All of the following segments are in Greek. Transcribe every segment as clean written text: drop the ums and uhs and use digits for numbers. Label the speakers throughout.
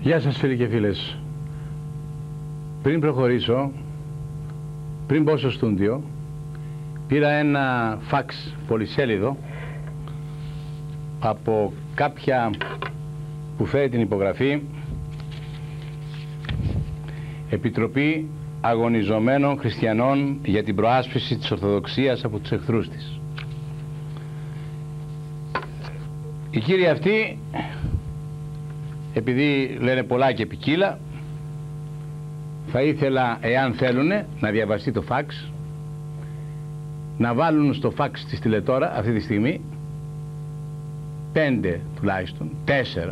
Speaker 1: Γεια σας φίλοι και φίλες. Πριν προχωρήσω, πριν μπω στο στούντιο, πήρα ένα φαξ πολυσέλιδο από κάποια που φέρει την υπογραφή Επιτροπή Αγωνιζομένων Χριστιανών για την προάσπιση της Ορθοδοξίας από τους εχθρούς της. Οι κύριοι αυτοί, επειδή λένε πολλά και ποικίλα, θα ήθελα, εάν θέλουν, να διαβαστεί το φαξ, να βάλουν στο φαξ της τηλετώρα αυτή τη στιγμή 5 τουλάχιστον, 4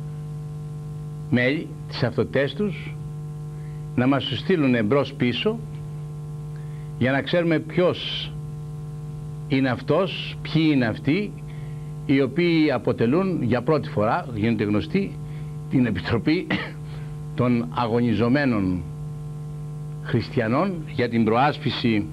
Speaker 1: μέλη τις αυτοτές τους, να μας τους στείλουν εμπρός πίσω για να ξέρουμε ποιος είναι αυτός, ποιοι είναι αυτοί οι οποίοι αποτελούν για πρώτη φορά, γίνονται γνωστοί, την Επιτροπή των Αγωνιζομένων Χριστιανών για την προάσπιση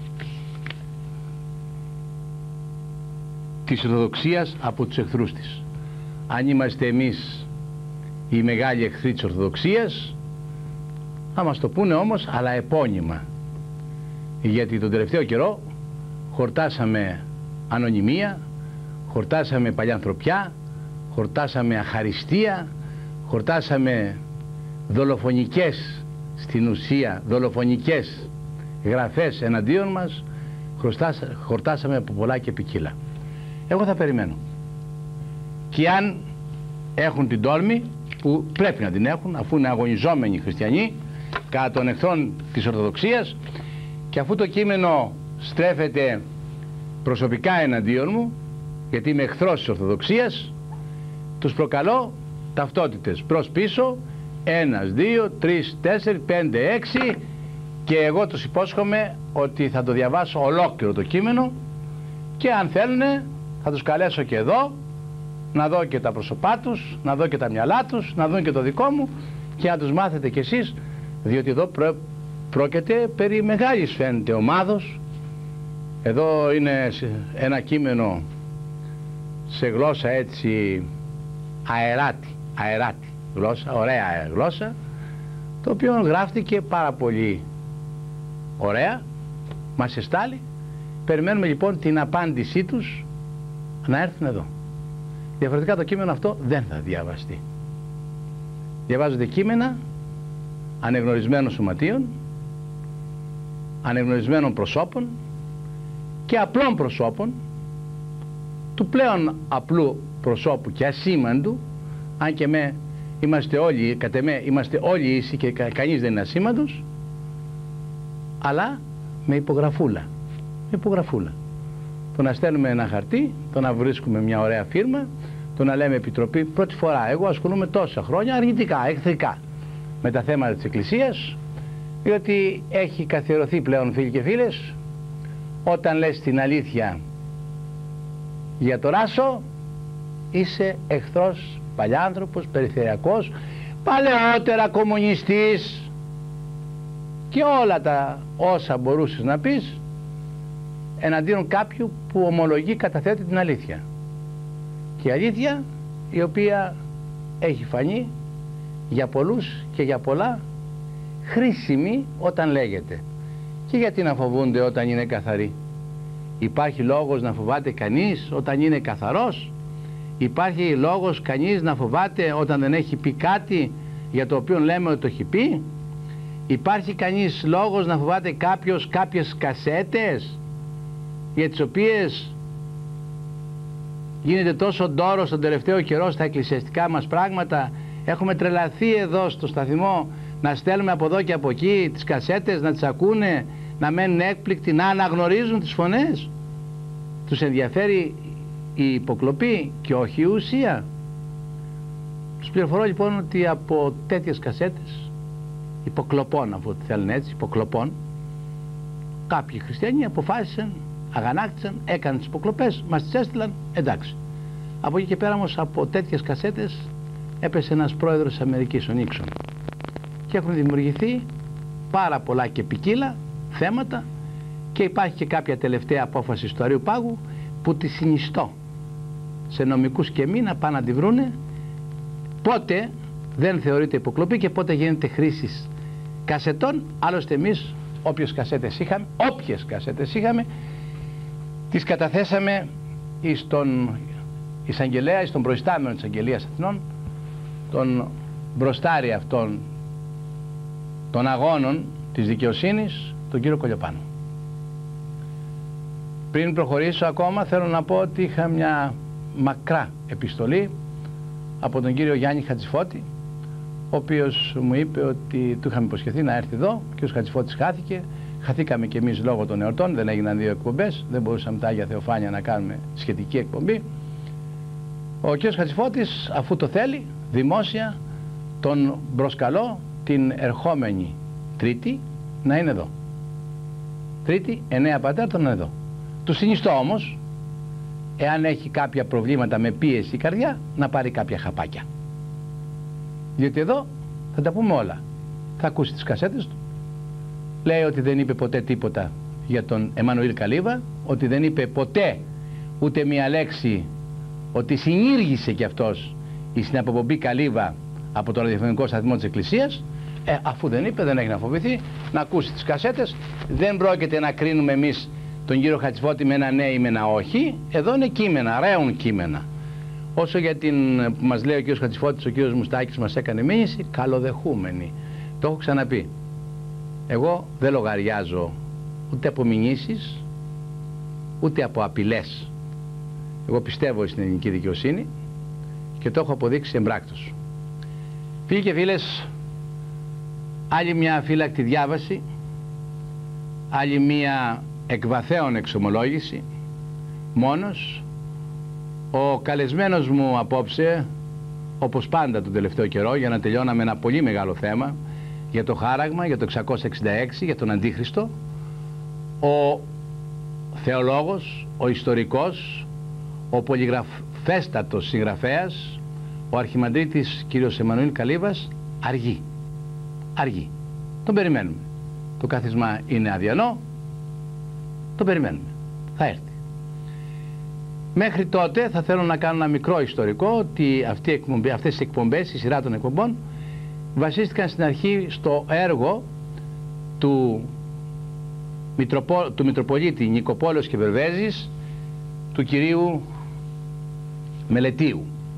Speaker 1: της Ορθοδοξίας από τους εχθρούς της. Αν είμαστε εμείς οι μεγάλοι εχθροί της Ορθοδοξίας, θα μας το πούνε όμως, αλλά επώνυμα, γιατί τον τελευταίο καιρό χορτάσαμε ανωνυμία, χορτάσαμε παλιανθρωπιά, χορτάσαμε αχαριστία, χορτάσαμε δολοφονικές, στην ουσία δολοφονικές γραφές εναντίον μας, χορτάσαμε από πολλά και ποικίλα. Εγώ θα περιμένω, και αν έχουν την τόλμη, που πρέπει να την έχουν αφού είναι αγωνιζόμενοι χριστιανοί κατά των εχθρών της Ορθοδοξίας, και αφού το κείμενο στρέφεται προσωπικά εναντίον μου, γιατί είμαι εχθρός της Ορθοδοξίας, τους προκαλώ ταυτότητες προς πίσω, 1, 2, 3, 4, 5, 6, και εγώ τους υπόσχομαι ότι θα το διαβάσω ολόκληρο το κείμενο, και αν θέλουν θα τους καλέσω και εδώ να δω και τα πρόσωπά τους, να δω και τα μυαλά τους, να δουν και το δικό μου, και να τους μάθετε κι εσείς, διότι εδώ πρόκειται περί μεγάλης, φαίνεται, ομάδος. Εδώ είναι ένα κείμενο σε γλώσσα έτσι αεράτη γλώσσα, ωραία γλώσσα, το οποίο γράφτηκε πάρα πολύ ωραία, μας εστάλει. Περιμένουμε λοιπόν την απάντησή τους να έρθουν εδώ. Διαφορετικά το κείμενο αυτό δεν θα διαβαστεί. Διαβάζονται κείμενα ανεγνωρισμένων σωματείων, ανεγνωρισμένων προσώπων και απλών προσώπων, του πλέον απλού προσώπου και ασήμαντου, αν και είμαστε όλοι, κατ' εμέ, είμαστε όλοι ίσοι και κανείς δεν είναι ασήμαντος, αλλά με υπογραφούλα. Με υπογραφούλα. Το να στέλνουμε ένα χαρτί, το να βρίσκουμε μια ωραία φίρμα, το να λέμε Επιτροπή. Πρώτη φορά, εγώ ασχολούμαι τόσα χρόνια αρνητικά, εχθρικά με τα θέματα της Εκκλησίας, διότι έχει καθιερωθεί πλέον, φίλοι και φίλες, όταν λες την αλήθεια για το Ράσο, είσαι εχθρός, παλιάνθρωπος, περιφερειακός, παλαιότερα κομμουνιστής και όλα τα όσα μπορούσες να πεις εναντίον κάποιου που ομολογεί, καταθέτει την αλήθεια. Και η αλήθεια η οποία έχει φανεί για πολλούς και για πολλά χρήσιμη όταν λέγεται. Και γιατί να φοβούνται όταν είναι καθαροί? Υπάρχει λόγος να φοβάται κανείς όταν είναι καθαρός? Υπάρχει λόγος κανείς να φοβάται όταν δεν έχει πει κάτι για το οποίο λέμε ότι το έχει πει? Υπάρχει κανείς λόγος να φοβάται κάποιος κάποιες κασέτες για τις οποίες γίνεται τόσο ντόρος τον τελευταίο καιρό στα εκκλησιαστικά μας πράγματα? Έχουμε τρελαθεί εδώ στο σταθμό να στέλνουμε από εδώ και από εκεί τις κασέτες, να τις ακούνε, να μένουν έκπληκτοι, να αναγνωρίζουν τις φωνές. Τους ενδιαφέρει η υποκλοπή και όχι η ουσία. Τους πληροφορώ λοιπόν ότι από τέτοιες κασέτες υποκλοπών, αφού θέλουν έτσι, υποκλοπών, κάποιοι χριστιανοί αποφάσισαν, αγανάκτησαν, έκαναν τις υποκλοπές, μας τις έστειλαν, εντάξει. Από εκεί και πέρα όμως από τέτοιες κασέτες έπεσε ένας πρόεδρος της Αμερικής, ο Νίξον, και έχουν δημιουργηθεί πάρα πολλά και ποικίλα θέματα, και υπάρχει και κάποια τελευταία απόφαση του Αρείου Πάγου που τη συνιστώ σε νομικούς και μη να πάνε να τη βρούνε πότε δεν θεωρείται υποκλοπή και πότε γίνεται χρήση κασετών. Άλλωστε εμείς όποιες κασέτες είχαμε τις καταθέσαμε στον εισαγγελέα, στον προϊστάμενο της Αγγελίας Αθηνών, τον μπροστάρι αυτών των αγώνων της δικαιοσύνης, τον κύριο Κολιοπάνο. Πριν προχωρήσω ακόμα, θέλω να πω ότι είχα μια μακρά επιστολή από τον κύριο Γιάννη Χατζηφώτη, ο οποίος μου είπε ότι του είχαμε υποσχεθεί να έρθει εδώ. Ο κύριος Χατζηφώτης χάθηκε, χαθήκαμε κι εμείς λόγω των εορτών, δεν έγιναν 2 εκπομπές, δεν μπορούσαμε τα Άγια Θεοφάνεια να κάνουμε σχετική εκπομπή. Ο κύριος Χατζηφώτης, αφού το θέλει, δημόσια τον προσκαλώ την ερχόμενη Τρίτη να είναι εδώ. Τρίτη, 9 Πατέρτων, να είναι εδώ. Του συνιστώ όμως, εάν έχει κάποια προβλήματα με πίεση η καρδιά, να πάρει κάποια χαπάκια. Διότι εδώ θα τα πούμε όλα. Θα ακούσει τις κασέτες του. Λέει ότι δεν είπε ποτέ τίποτα για τον Εμμανουήλ Καλίβα, ότι δεν είπε ποτέ ούτε μία λέξη, ότι συνήργησε κι αυτός στην αποπομπή Καλίβα από το ραδιοφωνικό σταθμό της Εκκλησίας. Αφού δεν είπε, δεν έχει να φοβηθεί, να ακούσει τις κασέτες. Δεν πρόκειται να κρίνουμε εμείς τον κύριο Χατζηφώτη με ένα ναι ή με ένα όχι. Εδώ είναι κείμενα, ρέουν κείμενα. Όσο για την που μας λέει ο κύριος Χατζηφώτης, ο κύριος Μουστάκης μας έκανε μήνυση, καλοδεχούμενη. Το έχω ξαναπεί. Εγώ δεν λογαριάζω ούτε από μηνύσεις, ούτε από απειλές. Εγώ πιστεύω στην ελληνική δικαιοσύνη και το έχω αποδείξει εμπράκτος. Φίλοι και φίλες, άλλη μια αφύλακτη διάβαση, άλλη μια εκβαθέων εξομολόγηση, μόνος. Ο καλεσμένος μου απόψε, όπως πάντα τον τελευταίο καιρό, για να τελειώναμε ένα πολύ μεγάλο θέμα για το χάραγμα, για το 666, για τον Αντίχριστο, ο θεολόγος, ο ιστορικός, ο πολυγραφέστατος συγγραφέας, ο αρχιμανδρίτης κύριος Εμμανουήλ Καλίβας, αργεί. Τον περιμένουμε. Το κάθισμα είναι αδιανό, τον περιμένουμε. Θα έρθει. Μέχρι τότε θα θέλω να κάνω ένα μικρό ιστορικό, ότι αυτές οι εκπομπές, η σειρά των εκπομπών, βασίστηκαν στην αρχή στο έργο του Μητροπολίτη Νικοπόλεως και Βερβέζης, του κυρίου Μελετίου.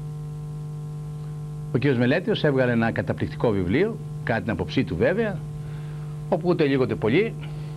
Speaker 1: Ο κύριος Μελέτιος έβγαλε ένα καταπληκτικό βιβλίο, κατά την άποψή του βέβαια, όπου ούτε λίγο ούτε πολύ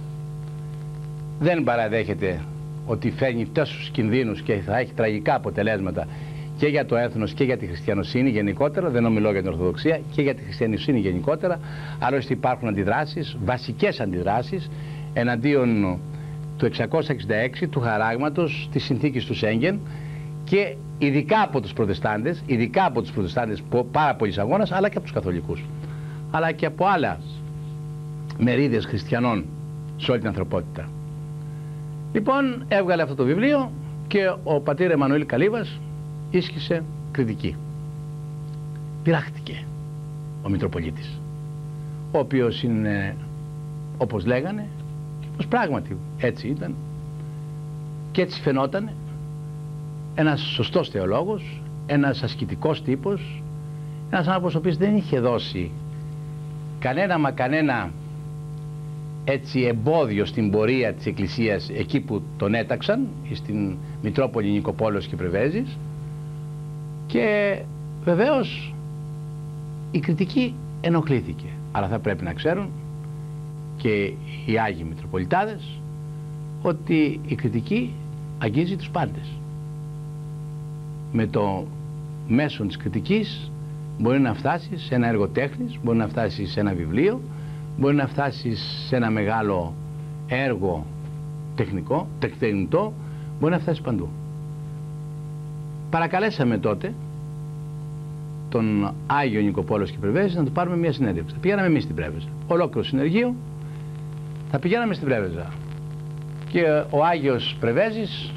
Speaker 1: δεν παραδέχεται ότι φέρνει τόσους κινδύνους και θα έχει τραγικά αποτελέσματα και για το έθνος και για τη χριστιανοσύνη γενικότερα. Δεν ομιλώ για την Ορθοδοξία, και για τη χριστιανοσύνη γενικότερα. Άλλωστε υπάρχουν αντιδράσεις, βασικές αντιδράσεις εναντίον του 666, του χαράγματος, της συνθήκης του Σέγγεν, και ειδικά από τους Προτεστάντες, πάρα πολλής αγώνας, αλλά και από τους Καθολικούς, αλλά και από άλλα μερίδες χριστιανών σε όλη την ανθρωπότητα. Λοιπόν, έβγαλε αυτό το βιβλίο και ο πατήρ Εμμανουήλ Καλίβας ίσχυσε κριτική. Πειράχτηκε ο Μητροπολίτης, ο οποίος είναι, όπως λέγανε, και όπως πράγματι έτσι ήταν και έτσι φαινόταν, ένας σωστός θεολόγος, ένας ασκητικός τύπος, ένας άνθρωπος ο οποίος δεν είχε δώσει κανένα έτσι εμπόδιο στην πορεία της Εκκλησίας εκεί που τον έταξαν, στην Μητρόπολη Νικοπόλεως και Πρεβέζης, και βεβαίως η κριτική ενοχλήθηκε. Αλλά θα πρέπει να ξέρουν και οι Άγιοι Μητροπολιτάδες ότι η κριτική αγγίζει τους πάντες. Με το μέσον της κριτικής μπορεί να φτάσεις σε ένα έργο τέχνης, μπορεί να φτάσεις σε ένα βιβλίο, μπορεί να φτάσεις σε ένα μεγάλο έργο τεχνητό, μπορεί να φτάσεις παντού. Παρακαλέσαμε τότε τον Άγιο Νικοπόλεως και Πρεβέζης να του πάρουμε μια συνέντευξη. Θα πηγαίναμε εμείς στην Πρέβεζα. Ολόκληρο συνεργείο θα πηγαίναμε στην Πρέβεζα. Και ο Άγιος Πρεβέζης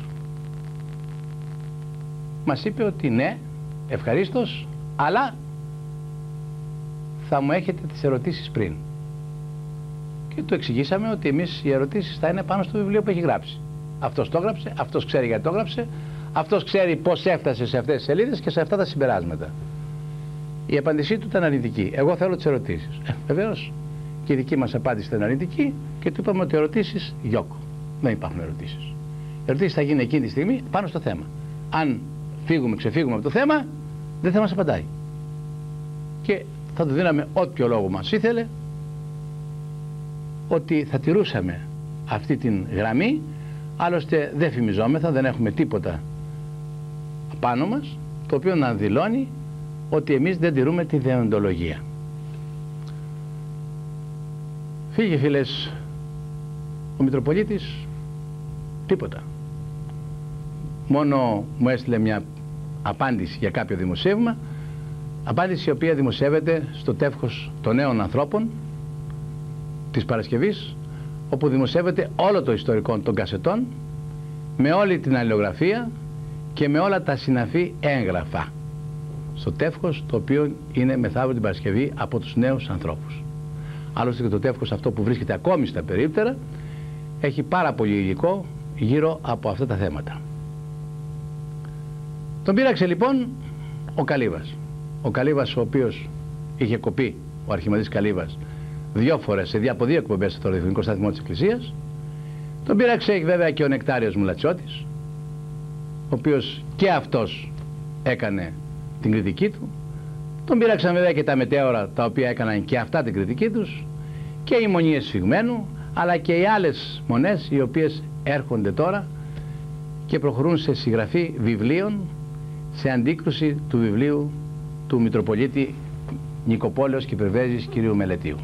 Speaker 1: μας είπε ότι ναι, ευχαρίστως, αλλά θα μου έχετε τις ερωτήσεις πριν. Και του εξηγήσαμε ότι εμείς οι ερωτήσεις θα είναι πάνω στο βιβλίο που έχει γράψει. Αυτός το έγραψε, αυτός ξέρει γιατί το έγραψε, αυτός ξέρει πώς έφτασε σε αυτές τις σελίδες και σε αυτά τα συμπεράσματα. Η απάντησή του ήταν αρνητική. Εγώ θέλω τις ερωτήσεις. Βεβαίως και η δική μας απάντηση ήταν αρνητική και του είπαμε ότι ερωτήσεις γιόκο. Δεν υπάρχουν ερωτήσεις. Οι ερωτήσεις θα γίνουν εκείνη τη στιγμή πάνω στο θέμα. Αν ξεφύγουμε από το θέμα, δεν θα μας απαντάει. Και θα του δίναμε όποιο λόγο μας ήθελε, ότι θα τηρούσαμε αυτή την γραμμή. Άλλωστε δεν φημιζόμεθα, δεν έχουμε τίποτα πάνω μας το οποίο να δηλώνει ότι εμείς δεν τηρούμε τη δεοντολογία. Φίλοι και φίλες, ο Μητροπολίτης τίποτα. Μόνο μου έστειλε μια απάντηση για κάποιο δημοσίευμα, απάντηση η οποία δημοσιεύεται στο τεύχος των νέων ανθρώπων της Παρασκευής, όπου δημοσιεύεται όλο το ιστορικό των κασετών με όλη την αλληλογραφία και με όλα τα συναφή έγγραφα στο τεύχος το οποίο είναι μεθαύριο την Παρασκευή από τους νέους ανθρώπους. Άλλωστε και το τεύχος αυτό που βρίσκεται ακόμη στα περίπτερα έχει πάρα πολύ υλικό γύρω από αυτά τα θέματα. Τον πείραξε λοιπόν ο Καλύβας. Ο Καλύβας, ο οποίος είχε κοπεί, ο Αρχιμανδρίτης Καλύβας, 2 φορές από 2 εκπομπές στο ραδιοφωνικό σταθμό της Εκκλησίας. Τον πείραξε βέβαια και ο Νεκτάριος Μουλατσιώτης, ο οποίος και αυτός έκανε την κριτική του. Τον πείραξαν βέβαια και τα μετέωρα, τα οποία έκαναν και αυτά την κριτική τους, και οι Μονίες Σφιγμένου, αλλά και οι άλλες μονές οι οποίες έρχονται τώρα και προχωρούν σε συγγραφή βιβλίων σε αντίκρουση του βιβλίου του Μητροπολίτη Νικοπόλεως και Υπερβέζης κ. Μελετίου.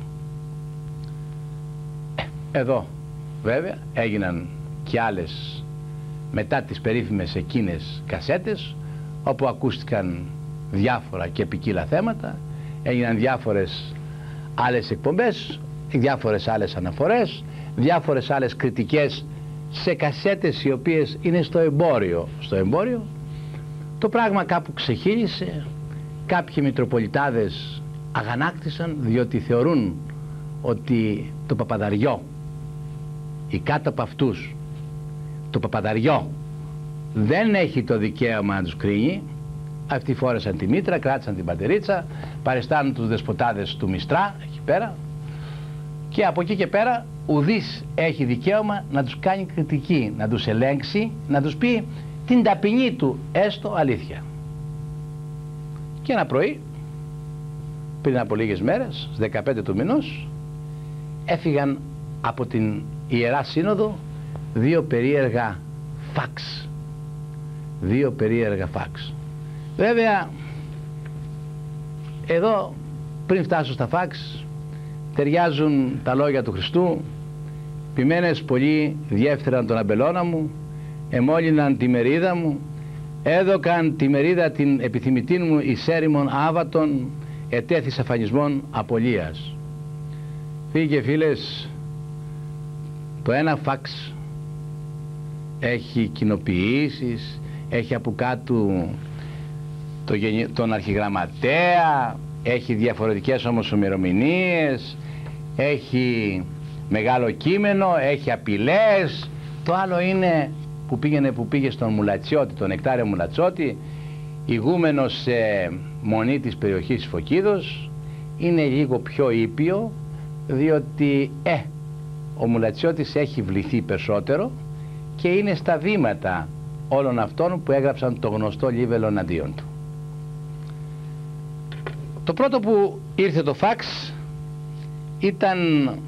Speaker 1: Εδώ βέβαια έγιναν και άλλες μετά τις περίφημες εκείνες κασέτες, όπου ακούστηκαν διάφορα και ποικίλα θέματα, έγιναν διάφορες άλλες εκπομπές, διάφορες άλλες αναφορές, διάφορες άλλες κριτικές σε κασέτες οι οποίες είναι στο εμπόριο. Στο εμπόριο το πράγμα κάπου ξεχύλισε, κάποιοι Μητροπολιτάδες αγανάκτησαν διότι θεωρούν ότι το παπαδαριό ή κάτω από αυτούς το παπαδαριό δεν έχει το δικαίωμα να τους κρίνει. Αυτοί φόρεσαν τη μήτρα, κράτησαν την πατερίτσα, παριστάνουν τους δεσποτάδες του Μιστρά εκεί πέρα, και από εκεί και πέρα ουδής έχει δικαίωμα να τους κάνει κριτική, να τους ελέγξει, να τους πει την ταπεινή του έστω αλήθεια. Και ένα πρωί, πριν από λίγες μέρες, στις 15 του μηνός, έφυγαν από την Ιερά Σύνοδο 2 περίεργα φαξ. 2 περίεργα φαξ. Βέβαια, εδώ πριν φτάσω στα φαξ, ταιριάζουν τα λόγια του Χριστού: «Ποιμένες πολλοί διέφθεραν τον αμπελώνα μου, εμόλυναν τη μερίδα μου, έδωκαν τη μερίδα την επιθυμητήν μου εις έρημον άβατον, ετέθης αφανισμών απολίας». Φίλοι και φίλες, το ένα φαξ έχει κοινοποιήσεις, έχει από κάτω τον αρχιγραμματέα, έχει διαφορετικές όμως ημερομηνίες, έχει μεγάλο κείμενο, έχει απειλές. Το άλλο είναι που πήγε στον Μουλατσιώτη, τον Νεκτάριο Μουλατσιώτη, ηγούμενος σε μονή της περιοχής Φωκίδος. Είναι λίγο πιο ήπιο, διότι ο Μουλατσιώτης έχει βληθεί περισσότερο και είναι στα βήματα όλων αυτών που έγραψαν το γνωστό λίβελο εναντίον του. Το πρώτο που ήρθε το φαξ ήταν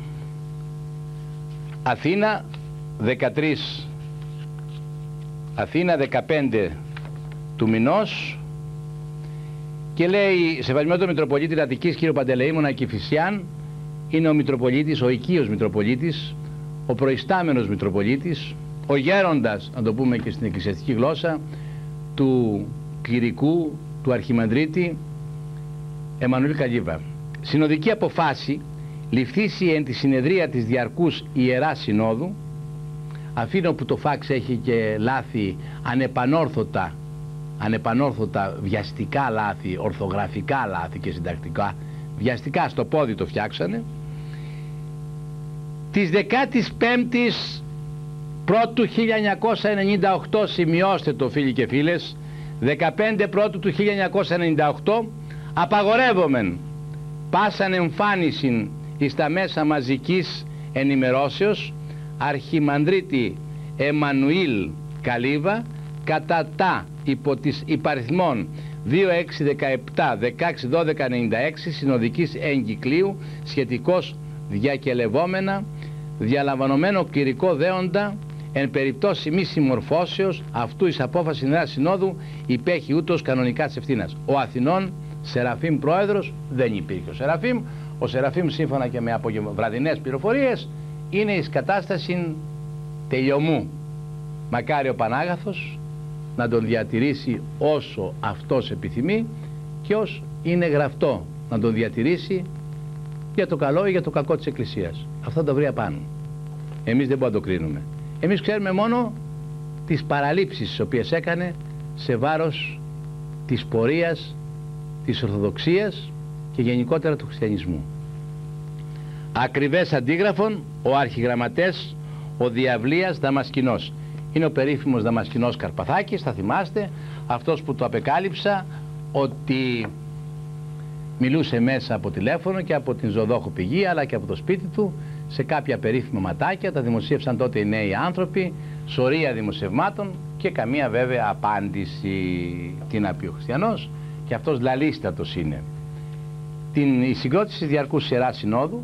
Speaker 1: Αθήνα 13, Αθήνα 15 του μηνός, και λέει: «Σεβασμένο Μητροπολίτη Αττικής κ. Παντελεήμονα Κηφισιάν, είναι ο Μητροπολίτης, ο οικείος Μητροπολίτης, ο προϊστάμενος Μητροπολίτης, ο γέροντας, να το πούμε και στην εκκλησιαστική γλώσσα, του κληρικού, του Αρχιμανδρίτη Εμμανουήλ Καλύβα. Συνοδική αποφάση ληφθήσει εν τη συνεδρία της διαρκούς Ιεράς Συνόδου». Αφήνω που το φάξ έχει και λάθη ανεπανόρθωτα βιαστικά λάθη, ορθογραφικά λάθη και συντακτικά, βιαστικά στο πόδι το φτιάξανε. Της 15ης Πρώτου 1998, σημειώστε το φίλοι και φίλες, 15 Πρώτου του 1998, Απαγορεύομεν πάσαν εμφάνισιν εις τα μέσα μαζικής ενημερώσεως Αρχιμανδρίτη Εμμανουήλ Καλύβα κατά τα υπό της υπαριθμών 2617 16 12 96 συνοδικής εγκυκλίου σχετικώς διακελευόμενα διαλαμβανωμένο κληρικό δέοντα εν περιπτώσει μη συμμορφώσεως αυτού εις απόφαση Νέας Συνόδου υπέχει ούτως κανονικά της ευθύνας. Ο Αθηνών Σεραφείμ πρόεδρος δεν υπήρχε ο Σεραφείμ. Ο Σεραφείμ σύμφωνα και με βραδινές πληροφορίες είναι εις κατάσταση τελειωμού. Μακάρι ο Πανάγαθος να τον διατηρήσει όσο αυτός επιθυμεί και ως είναι γραφτό να τον διατηρήσει για το καλό ή για το κακό της Εκκλησίας. Αυτό το βρει απάνω. Εμείς δεν μπορούμε να το κρίνουμε. Εμείς ξέρουμε μόνο τις παραλήψεις τις οποίες έκανε σε βάρος της πορείας της Ορθοδοξίας και γενικότερα του χριστιανισμού. Ακριβές αντίγραφον ο αρχιγραμματές ο Διαυλίας Δαμασκηνός. Είναι ο περίφημος Δαμασκηνός Καρπαθάκης, θα θυμάστε, αυτός που το απεκάλυψα ότι μιλούσε μέσα από τηλέφωνο και από την ζωδόχο πηγή αλλά και από το σπίτι του σε κάποια περίφημα ματάκια. Τα δημοσίευσαν τότε οι νέοι άνθρωποι, σωρία δημοσιευμάτων και καμία βέβαια απάντηση. Τι να πει ο χριστιανός, και αυτός λαλίστατος είναι. Η συγκρότηση διαρκούς Ιεράς Συνόδου,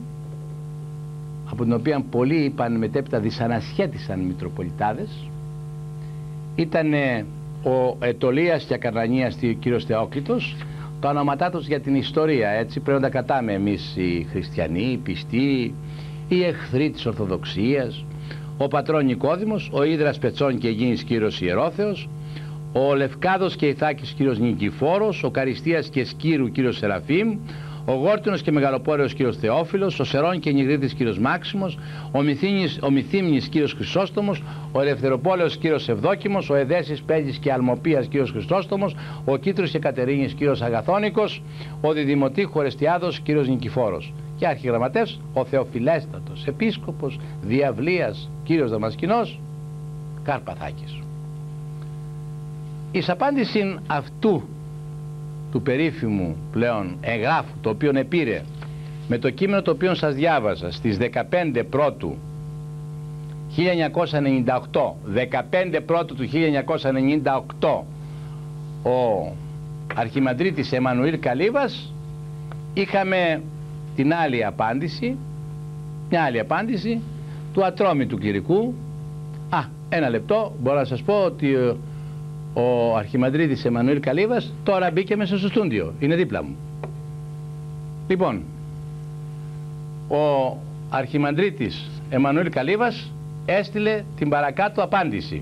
Speaker 1: από την οποία πολλοί είπαν μετέπειτα δυσανασχέτησαν Μητροπολιτάδες, ήταν ο Ετωλίας και Ακαρνανίας κύριος Θεόκλητος. Τα ονόματά τους για την ιστορία, έτσι πρέπει να τα κατάμε εμείς οι χριστιανοί, οι πιστοί, οι εχθροί της Ορθοδοξίας. Ο πατρόν Νικόδημος, ο Ίδρας Πετσών και Αιγίνης κύριος Ιερόθεος, ο Λευκάδος και Ιθάκης κύριος Νικηφόρος, ο Καριστίας και Σκύρου κύριος Σεραφείμ, ο Γόρτινος και Μεγαλοπόρεος κύριος Θεόφιλος, ο Σερών και Νιγρίτης κύριος Μάξιμος, ο Μυθύμνης κύριος Χρυσόστομος, ο Ελευθεροπόλεος κύριος Ευδόκιμος, ο Εδέσης Πέλης και Αλμοπίας κύριος Χριστόστομος, ο Κίτρος και Κατερίνης κύριος Αγαθόνικος, ο Διδημοτήχου Ορεστιάδος κύριος Νικηφόρος. Και αρχιγραμματεύς ο Θεοφιλέστατος Επίσκοπος Διαυλίας κύριος Δαμασκηνός Καρπαθάκης. Εις απάντηση αυτού του περίφημου πλέον εγγράφου, το οποίο επήρε με το κείμενο το οποίο σας διάβαζα στις 15 Πρώτου 1998, 15 Πρώτου του 1998, ο Αρχιμανδρίτης Εμμανουήλ Καλύβας, είχαμε την άλλη απάντηση, μια άλλη απάντηση του ατρόμητου κληρικού. Ένα λεπτό, μπορώ να σας πω ότι ο Αρχιμανδρίτης Εμμανουήλ Καλύβας τώρα μπήκε μέσα στο στούντιο, είναι δίπλα μου. Λοιπόν, ο Αρχιμανδρίτης Εμμανουήλ Καλύβας έστειλε την παρακάτω απάντηση.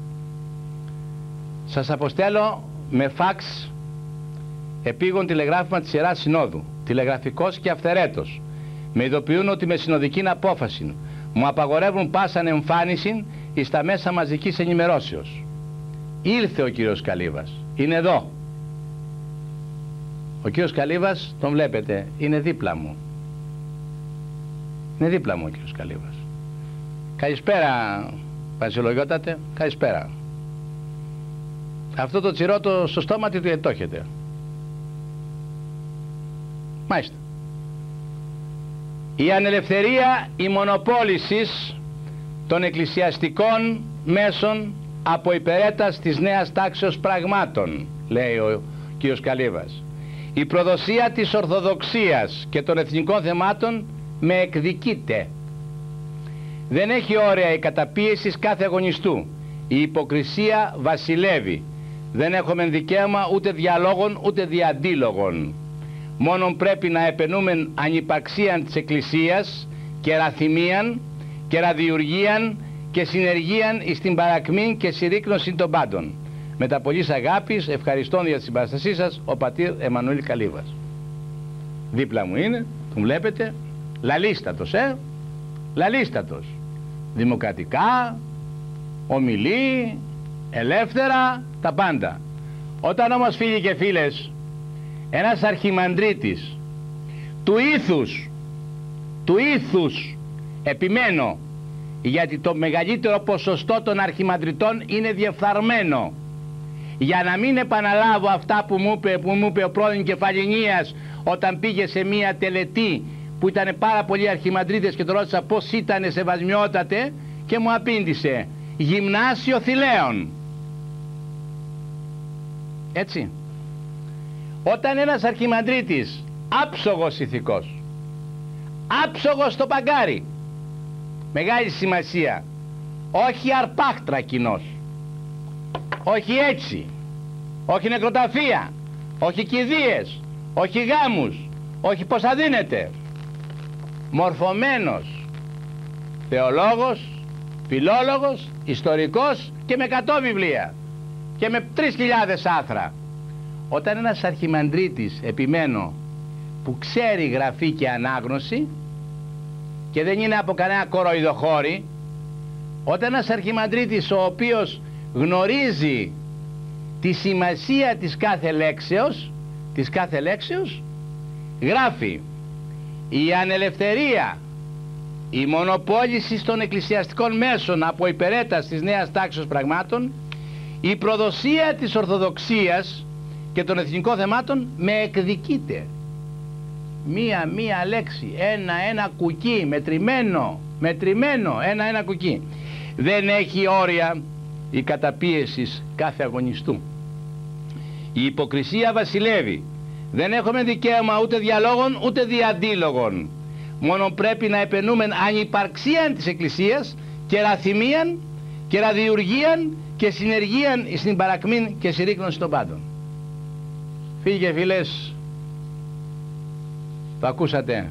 Speaker 1: Σας αποστέλω με φαξ επίγον τηλεγράφημα της Ιεράς Συνόδου, τηλεγραφικός και αυθαιρέτως. Με ειδοποιούν ότι με συνοδική απόφαση μου απαγορεύουν πάσαν εμφάνιση εις τα μέσα μαζικής ενημερώσεως. Ήλθε ο κύριος Καλύβας, είναι εδώ. Ο κύριος Καλύβας τον βλέπετε, είναι δίπλα μου. Είναι δίπλα μου ο κύριος Καλύβας. Καλησπέρα Πανσελογιώτατε, καλησπέρα. Αυτό το τσιρότο στο στόμα του το έχετε. Μάλιστα. Η ανελευθερία η μονοπόλησης των εκκλησιαστικών μέσων από υπερέτας της νέας τάξεως πραγμάτων, λέει ο κύριος Καλύβας. Η προδοσία της Ορθοδοξίας και των εθνικών θεμάτων με εκδικείται. Δεν έχει όρια η καταπίεση κάθε αγωνιστού. Η υποκρισία βασιλεύει. Δεν έχουμε δικαίωμα ούτε διαλόγων ούτε διαντίλογων. Μόνον πρέπει να επενούμε ανυπαρξίαν της Εκκλησίας και ραθυμίαν και ραδιουργίαν και συνεργίαν εις την παρακμήν και συρρίκνωση των πάντων. Με τα πολλής αγάπης, ευχαριστών για τη συμπαραστασή σας, ο πατήρ Εμμανουήλ Καλύβας. Δίπλα μου είναι, τον βλέπετε, λαλίστατος, λαλίστατος. Δημοκρατικά, ομιλεί, ελεύθερα, τα πάντα. Όταν όμως, φίλοι και φίλες, ένας αρχιμανδρίτης του ήθους, επιμένω, γιατί το μεγαλύτερο ποσοστό των αρχιμανδριτών είναι διεφθαρμένο. για να μην επαναλάβω αυτά που μου είπε ο πρώην Κεφαληνίας όταν πήγε σε μία τελετή που ήταν πάρα πολλοί αρχιμαντρίτες και το ρώτησα πώς ήτανε σεβασμιότατε και μου απήντησε γυμνάσιο Θηλαίων. Έτσι. Όταν ένας αρχιμαντρίτης άψογος ηθικός, άψογος στο παγκάρι, μεγάλη σημασία, όχι αρπάχτρα κοινός, όχι έτσι, όχι νεκροταφεία, όχι κηδείες, όχι γάμους, όχι πως αδύνεται, μορφωμένος θεολόγος, φιλόλογος, ιστορικός και με 100 βιβλία και με 3.000 άθρα. Όταν ένας αρχιμανδρίτης, επιμένω, που ξέρει γραφή και ανάγνωση και δεν είναι από κανένα κοροϊδοχώρη, όταν ένας αρχιμανδρίτης ο οποίος γνωρίζει τη σημασία της κάθε λέξεως, γράφει η ανελευθερία, η μονοπόληση των εκκλησιαστικών μέσων από υπερέταση της νέας τάξης πραγμάτων, η προδοσία της Ορθοδοξίας και των εθνικών θεμάτων με εκδικείται. Μία λέξη, ένα κουκί, μετρημένο, ένα κουκί. Δεν έχει όρια η καταπίεση κάθε αγωνιστού. Η υποκρισία βασιλεύει. Δεν έχουμε δικαίωμα ούτε διαλόγων ούτε διαντίλογων. Μόνο πρέπει να επενούμε ανυπαρξίαν της Εκκλησίας και ραθυμίαν και ραδιουργίαν και συνεργίαν στην παρακμήν και συρρήκνωση των πάντων. Φίλοι και φίλες, το ακούσατε.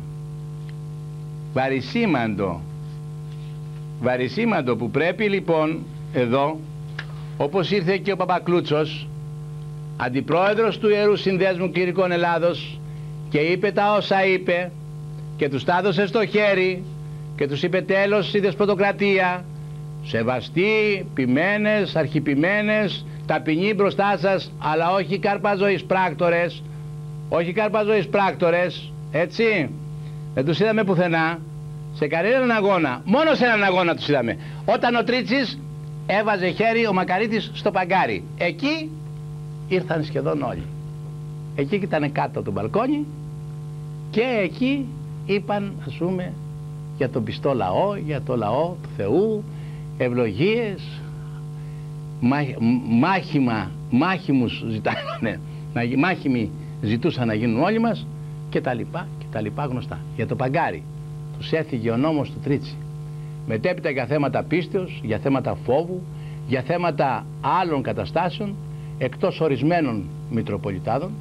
Speaker 1: Βαρισίμαντο που πρέπει λοιπόν εδώ, όπως ήρθε και ο Παπακλούτσος, αντιπρόεδρος του Ιερού Συνδέσμου Κληρικών Ελλάδος, και είπε τα όσα είπε και τους τα έδωσε στο χέρι και τους είπε τέλος η δεσποτοκρατία, σεβαστοί, ποιμένες, αρχιποιμένες, ταπεινοί μπροστά σας, αλλά όχι καρπαζοείς πράκτορες, όχι καρπαζοείς πράκτορες, έτσι. Δεν τους είδαμε πουθενά, σε κανέναν αγώνα, μόνο σε έναν αγώνα τους είδαμε. Όταν ο Τρίτσης έβαζε χέρι ο Μακαρίτης στο παγκάρι, εκεί ήρθαν σχεδόν όλοι. Εκεί ήταν κάτω από το μπαλκόνι και εκεί είπαν, ας πούμε, για τον πιστό λαό, για το λαό του Θεού, ευλογίες, μάχημους ζητάνε, μάχημοι ζητούσαν να γίνουν όλοι μας και τα λοιπά γνωστά. Για το παγκάρι τους έφυγε ο νόμος του Τρίτσι. Μετέπειτα για θέματα πίστεως, για θέματα φόβου, για θέματα άλλων καταστάσεων, εκτός ορισμένων Μητροπολιτάδων,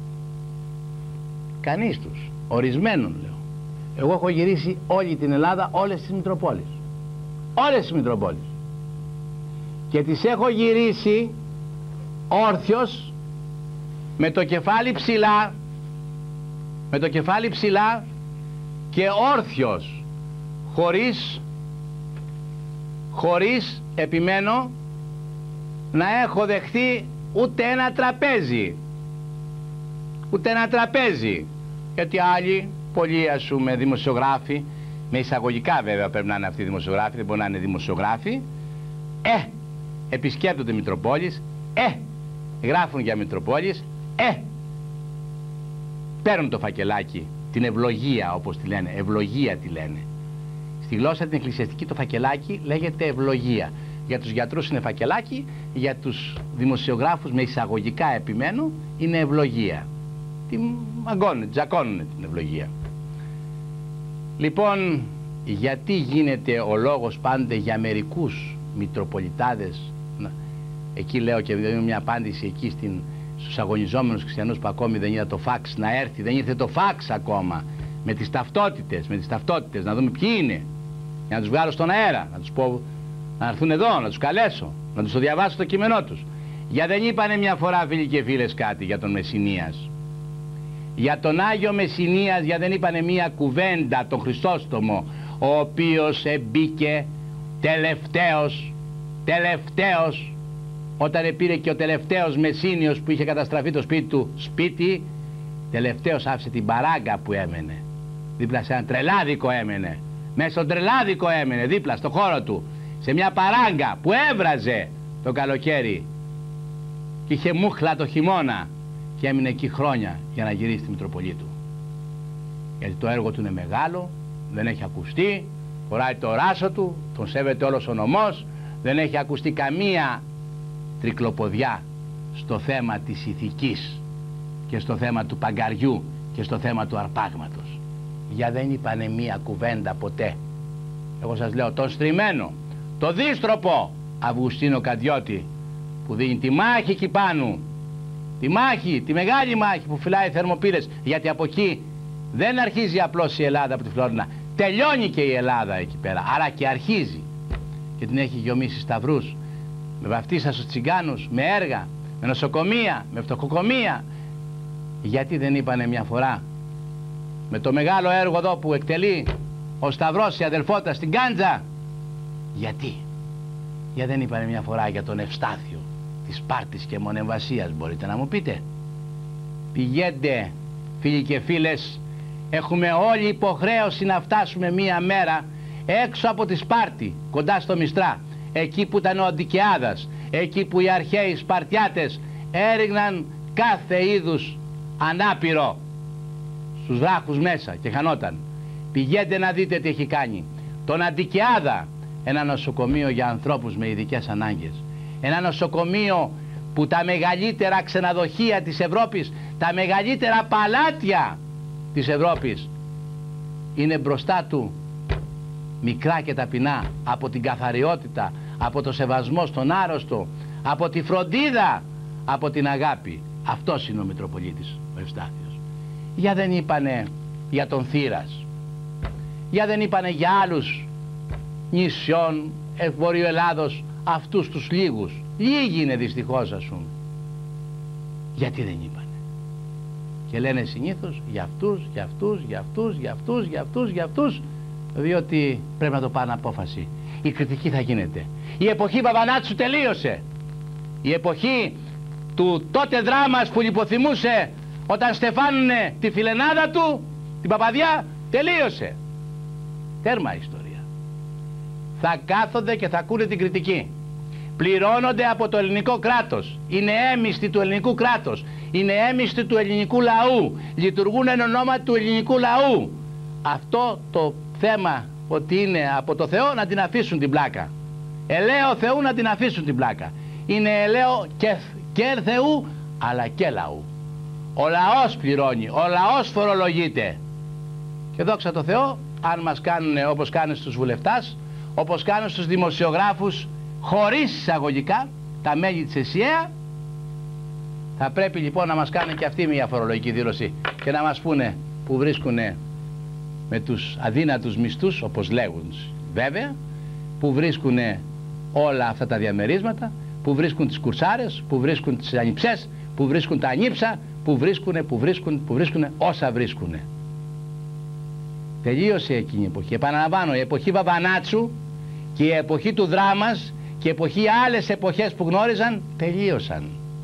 Speaker 1: κανείς τους, ορισμένων λέω. Εγώ έχω γυρίσει όλη την Ελλάδα, όλες τις Μητροπόλεις. Όλες τις Μητροπόλεις. Και τις έχω γυρίσει όρθιος, με το κεφάλι ψηλά, και όρθιος, χωρίς, επιμένω, να έχω δεχθεί ούτε ένα τραπέζι, γιατί άλλοι, πολλοί ας πούμε δημοσιογράφοι, με εισαγωγικά βέβαια πρέπει να είναι αυτοί οι δημοσιογράφοι, δεν μπορεί να είναι δημοσιογράφοι, επισκέπτονται Μητροπόλεις, γράφουν για Μητροπόλεις, παίρνουν το φακελάκι, την ευλογία όπως τη λένε, ευλογία τη λένε. Στη γλώσσα την εκκλησιαστική το φακελάκι λέγεται ευλογία. Για τους γιατρούς είναι φακελάκι, για τους δημοσιογράφους με εισαγωγικά επιμένω είναι ευλογία. Τζακώνουν την ευλογία. Λοιπόν, γιατί γίνεται ο λόγος πάντοτε για μερικούς Μητροπολιτάδες, εκεί λέω και δίνω μια απάντηση εκεί στους αγωνιζόμενους χριστιανούς που ακόμη δεν είδα το φάξ να έρθει, δεν ήρθε το φάξ ακόμα, με τις ταυτότητες, να δούμε ποιοι είναι, για να τους βγάλω στον αέρα, να τους πω να έρθουν εδώ, να τους καλέσω, να τους το διαβάσω το κείμενό τους. Για δεν είπανε μια φορά, φίλοι και φίλες, κάτι για τον Μεσσηνίας, για τον Άγιο Μεσσηνίας, για δεν είπανε μια κουβέντα, τον Χριστόστομο, ο οποίος εμπήκε τελευταίος, όταν πήρε και ο τελευταίος Μεσσήνιος που είχε καταστραφεί το σπίτι του σπίτι, τελευταίος άφησε την παράγκα που έμενε δίπλα σε ένα τρελάδικο, μέσα στον τρελάδικο έμενε δίπλα στο χώρο του, σε μια παράγκα που έβραζε το καλοκαίρι και είχε μούχλα το χειμώνα και έμεινε εκεί χρόνια για να γυρίσει στη Μητροπολή του. Γιατί το έργο του είναι μεγάλο, δεν έχει ακουστεί, φοράει το ράσο του, τον σέβεται όλος ο νομός, δεν έχει ακουστεί καμία τρικλοποδιά στο θέμα της ηθικής και στο θέμα του παγκαριού και στο θέμα του αρπάγματος. Για δεν είπανε μία κουβέντα ποτέ. Εγώ σας λέω τον στριμμένο, το δίστροπο Αυγουστίνο Καντιώτη, που δίνει τη μάχη εκεί πάνω, τη μάχη, τη μεγάλη μάχη που φυλάει Θερμοπύλες, γιατί από εκεί δεν αρχίζει απλώς η Ελλάδα από τη Φλόρινα, τελειώνει και η Ελλάδα εκεί πέρα, αλλά και αρχίζει, και την έχει γιομίσει σταυρούς, με βαφτίσα στους τσιγκάνους, με έργα, με νοσοκομεία, με φτωχοκομεία. Γιατί δεν είπανε μια φορά με το μεγάλο έργο εδώ που εκτελεί ο Σταυρός η αδελφότα στην Κάντζα? Γιατί δεν είπανε μια φορά για τον Ευστάθιο της Σπάρτης και Μονεμβασίας? Μπορείτε να μου πείτε? Πηγαίνετε φίλοι και φίλες, έχουμε όλη υποχρέωση να φτάσουμε μία μέρα έξω από τη Σπάρτη, κοντά στο Μιστρά, εκεί που ήταν ο Αντικεάδας, εκεί που οι αρχαίοι Σπαρτιάτες έριγναν κάθε είδους ανάπηρο στους βράχους μέσα και χανόταν. Πηγαίνετε να δείτε τι έχει κάνει τον Αντικεάδα, ένα νοσοκομείο για ανθρώπους με ειδικές ανάγκες, ένα νοσοκομείο που τα μεγαλύτερα ξενοδοχεία της Ευρώπης, τα μεγαλύτερα παλάτια της Ευρώπης είναι μπροστά του, μικρά και ταπεινά, από την καθαριότητα, από το σεβασμό στον άρρωστο, από τη φροντίδα, από την αγάπη. Αυτός είναι ο Μητροπολίτης ο Ευστάθιος. Για δεν είπανε για τον Θήρας, για δεν είπανε για άλλους νησιών Βορείου Ελλάδος, αυτούς τους λίγους? Λίγοι είναι δυστυχώς, ας πούμε. Γιατί δεν είπανε? Και λένε συνήθως για αυτούς, για αυτούς, για αυτούς, για αυτούς, για αυτούς, για αυτούς, διότι πρέπει να το πάνε απόφαση. Η κριτική θα γίνεται. Η εποχή Βαβανάτσου τελείωσε. Η εποχή του τότε δράμας που λιποθυμούσε όταν στεφάνουνε τη φιλενάδα του, την Παπαδιά, τελείωσε. Τέρμα ιστορία. Θα κάθονται και θα ακούνε την κριτική. Πληρώνονται από το ελληνικό κράτος. Είναι έμιστοι του ελληνικού κράτους. Είναι έμιστοι του ελληνικού λαού. Λειτουργούν εν ονόμα του ελληνικού λαού. Αυτό το θέμα ότι είναι από το Θεό να την αφήσουν την πλάκα. Ελαίο Θεού να την αφήσουν την πλάκα. Είναι ελαίο και Θεού αλλά και λαού. Ο λαός πληρώνει, ο λαός φορολογείται. Και δόξα τω Θεώ, αν μας κάνουν όπως κάνουν στους βουλευτάς, όπως κάνουν στους δημοσιογράφους, χωρίς εισαγωγικά, τα μέλη της ΕΣΥΑ, θα πρέπει λοιπόν να μας κάνουν και αυτή μια φορολογική δήλωση και να μας πούνε που βρίσκουνε με τους αδύνατους μισθούς, όπως λέγουν βέβαια, που βρίσκουνε όλα αυτά τα διαμερίσματα, που βρίσκουν τις κουρσάρες, που βρίσκουν τις ανιψές, που βρίσκουν τα ανίψα, που βρίσκουνε όσα βρίσκουνε. Τελείωσε εκείνη η εποχή. Επαναλαμβάνω, η εποχή Βαβανάτσου και η εποχή του δράμας και η εποχή άλλες εποχές που γνώριζαν τελείωσαν.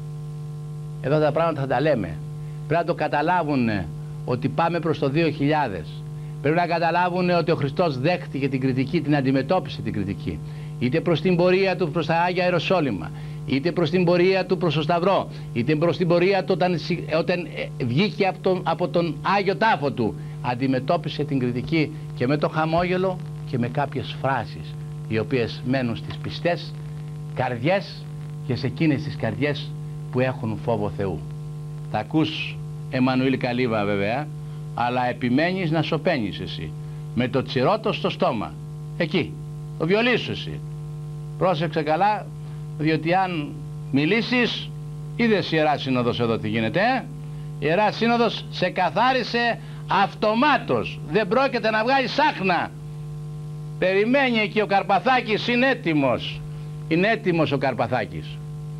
Speaker 1: Εδώ τα πράγματα θα τα λέμε. Πρέπει να το καταλάβουν ότι πάμε προς το 2000. Πρέπει να καταλάβουν ότι ο Χριστός δέχτηκε την κριτική, την αντιμετώπισε την κριτική. Είτε προς την πορεία του προς τα Άγια Ιεροσόλυμα, είτε προς την πορεία του προς το Σταυρό, είτε προς την πορεία του όταν βγήκε από τον Άγιο Τάφο του. Αντιμετώπισε την κριτική και με το χαμόγελο και με κάποιες φράσεις οι οποίες μένουν στις πιστές καρδιές και σε εκείνες τις καρδιές που έχουν φόβο Θεού. Θα ακούς Εμμανουήλ Καλύβα βέβαια, αλλά επιμένεις να σωπαίνεις εσύ με το τσιρότο στο στόμα, εκεί το βιολί σου εσύ. Πρόσεξε καλά, διότι αν μιλήσεις, είδες η Ιερά Σύνοδος εδώ τι γίνεται, η Ιερά Σύνοδος σε καθάρισε αυτομάτως, δεν πρόκειται να βγάλει σάχνα. Περιμένει εκεί ο Καρπαθάκης, είναι έτοιμος. Είναι έτοιμος ο Καρπαθάκης.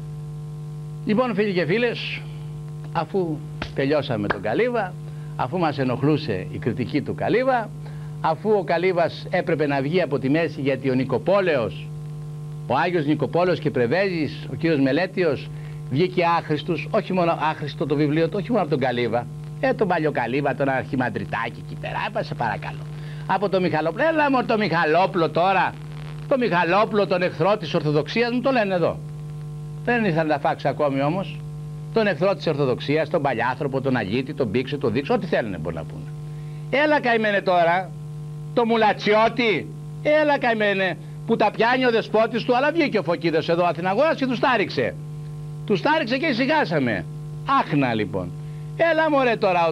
Speaker 1: Λοιπόν φίλοι και φίλες, αφού τελειώσαμε τον Καλύβα, αφού μας ενοχλούσε η κριτική του Καλύβα, αφού ο Καλύβας έπρεπε να βγει από τη μέση γιατί ο Νικοπόλεος, ο Άγιος Νικοπόλεος και Πρεβέζης, ο κύριος Μελέτιος, βγήκε άχρηστος, όχι μόνο άχρηστο το βιβλίο του, όχι μόνο από τον Καλύβα, τον παλιό Καλύβα, τον Αρχιμαντριτάκη εκεί πέρα, σε παρακαλώ. Από το Μιχαλόπλο, έλα μου το Μιχαλόπλο τώρα, το Μιχαλόπλο, τον εχθρό της Ορθοδοξίας, μου το λένε εδώ. Δεν ήθελε να φάξει ακόμη όμως τον εχθρό της Ορθοδοξίας, τον παλιάνθρωπο, τον Αγίτη, τον Πήξε, τον Δείξε, ό,τι θέλουν μπορεί να πούνε. Έλα καημένε τώρα, το μουλατσιώτη, έλα καημένε που τα πιάνει ο δεσπότης του, αλλά βγήκε ο Φωκίδος εδώ Αθηναγόρας και τους τάριξε. Τους τάριξε και ησυχάσαμε. Άχνα λοιπόν. Έλα μωρέ τώρα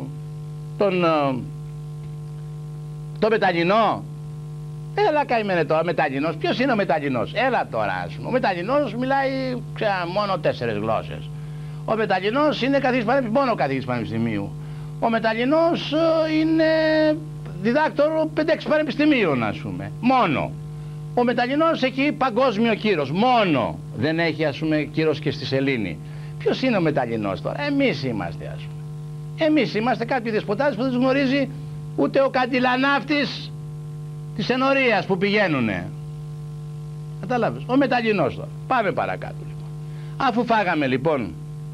Speaker 1: το Μεταλλινό. Έλα καημένε τώρα, Μεταλλινός. Ποιος είναι ο Μεταλλινός? Έλα τώρα, ας πούμε. Ο Μεταλλινός μιλάει μόνο 4 γλώσσες. Ο Μεταλλινός είναι μόνο καθηγητής πανεπιστημίου. Ο Μεταλλινός είναι διδάκτορο 5-6 πανεπιστημίων, ας πούμε. Μόνο. Ο Μεταλλινός έχει παγκόσμιο κύρος. Μόνο. Δεν έχει, ας πούμε, κύρος και στη σελήνη. Ποιος είναι ο Μεταλλινός τώρα? Εμείς είμαστε, ας πούμε. Εμείς είμαστε κάποιοι δεσποτάδες που δεν τους γνωρίζει ούτε ο καντιλανάφτης της ενορίας που πηγαίνουνε. Κατάλαβες? Ο Μεταλλινός τώρα. Πάμε παρακάτω λοιπόν. Αφού φάγαμε λοιπόν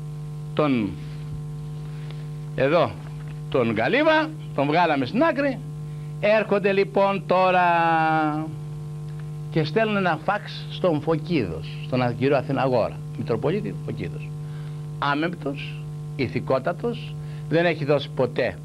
Speaker 1: τον Καλύβα, τον βγάλαμε στην άκρη, έρχονται λοιπόν τώρα και στέλνουν ένα φάξ στον Φωκίδος, στον κύριο Αθηναγόρα, Μητροπολίτη Φωκίδος. Άμεμπτος, ηθικότατος, δεν έχει δώσει ποτέ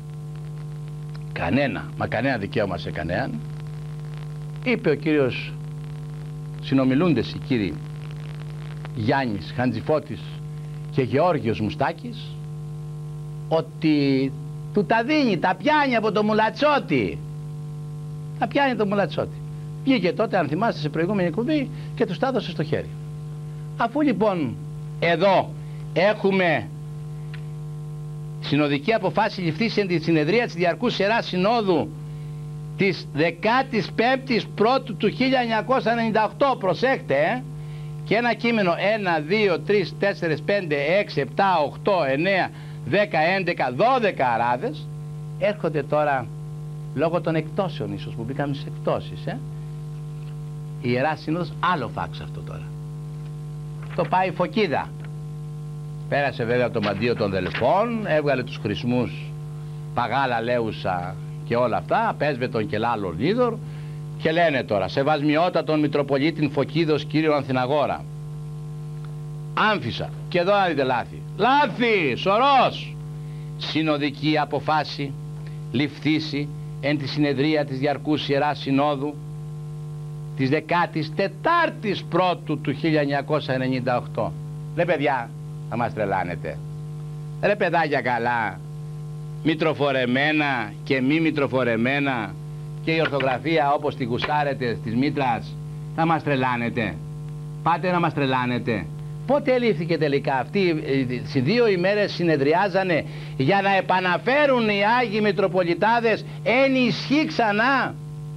Speaker 1: κανένα δικαίωμα σε κανέναν. Είπε ο κύριος, συνομιλούντες οι κύριοι Γιάννης Χαντζηφώτης και Γεώργιος Μουστάκης, ότι του τα δίνει, τα πιάνει από το μουλατσότη. Τα πιάνει το μουλατσότη. Βγήκε τότε, αν θυμάστε, σε προηγούμενη εκπομπή και τους τα έδωσε στο χέρι. Αφού λοιπόν εδώ έχουμε συνοδική αποφάση ληφθεί σε τη συνεδρία της Διαρκούς Ιεράς Συνόδου της 15ης Πρώτου του 1998, προσέχτε, και ένα κείμενο 1, 2, 3, 4, 5, 6, 7, 8, 9, 10, 11, 12 αράδες, έρχονται τώρα λόγω των εκτόσεων ίσως που μπήκαμε στις εκτόσεις, η Ιερά Σύνοδος, άλλο φάξ αυτό τώρα. Το πάει η Φωκίδα. Πέρασε βέβαια το μαντίο των Δελφών, έβγαλε τους χρησμούς Παγάλα, Λέουσα και όλα αυτά, απέσβετον και Λάλο Λίδωρ, και λένε τώρα σεβασμιότατον Μητροπολίτην Φωκίδος κύριο Ανθηναγόρα. Άμφισα, και εδώ να δείτε λάθη. Λάθη, σωρός. Συνοδική αποφάση ληφθήσει εν τη συνεδρία της Διαρκούς Ιεράς Συνόδου της 14ης Πρώτου του 1998. Ρε παιδιά, θα μας τρελάνετε. Ρε παιδάκια καλά, μητροφορεμένα και μη μητροφορεμένα, και η ορθογραφία όπως τη γουστάρετε της μήτρας, θα μας τρελάνετε. Πάτε να μας τρελάνετε. Πότε ελήφθηκε τελικά αυτή? Σε 2 ημέρες συνεδριάζανε για να επαναφέρουν οι Άγιοι Μητροπολιτάδες εν ισχύ ξανά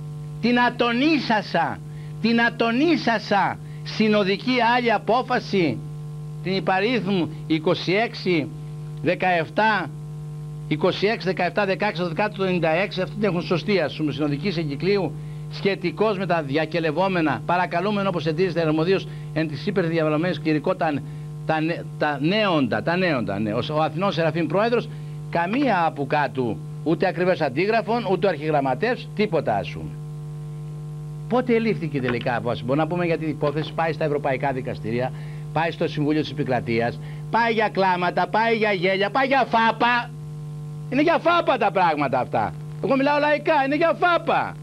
Speaker 1: την ατονίσασα συνοδική άλλη απόφαση, την υπαρίθμου 26, 17, 16, 12 του 96, αυτή την έχουν σωστή, ας πούμε, συνοδικής εγκυκλίου, σχετικώς με τα διακελευόμενα, παρακαλούμενο όπως εντύσσεται αρμοδίως εν της υπερδιαβαλωμένης κληρικό τα νέοντα, ναι. Ο Αθηνός Σεραφείμ Πρόεδρος, καμία από κάτω, ούτε ακριβές αντίγραφων, ούτε αρχιγραμματεύς, τίποτα, ας πούμε. Πότε ελήφθηκε τελικά απόφαση? Μπορούμε να πούμε για την υπόθεση, πάει στα ευρωπαϊκά δικαστήρια, πάει στο Συμβούλιο της Επικρατείας, πάει για κλάματα, πάει για γέλια, πάει για φάπα. Είναι για φάπα τα πράγματα αυτά. Εγώ μιλάω λαϊκά, είναι για φάπα.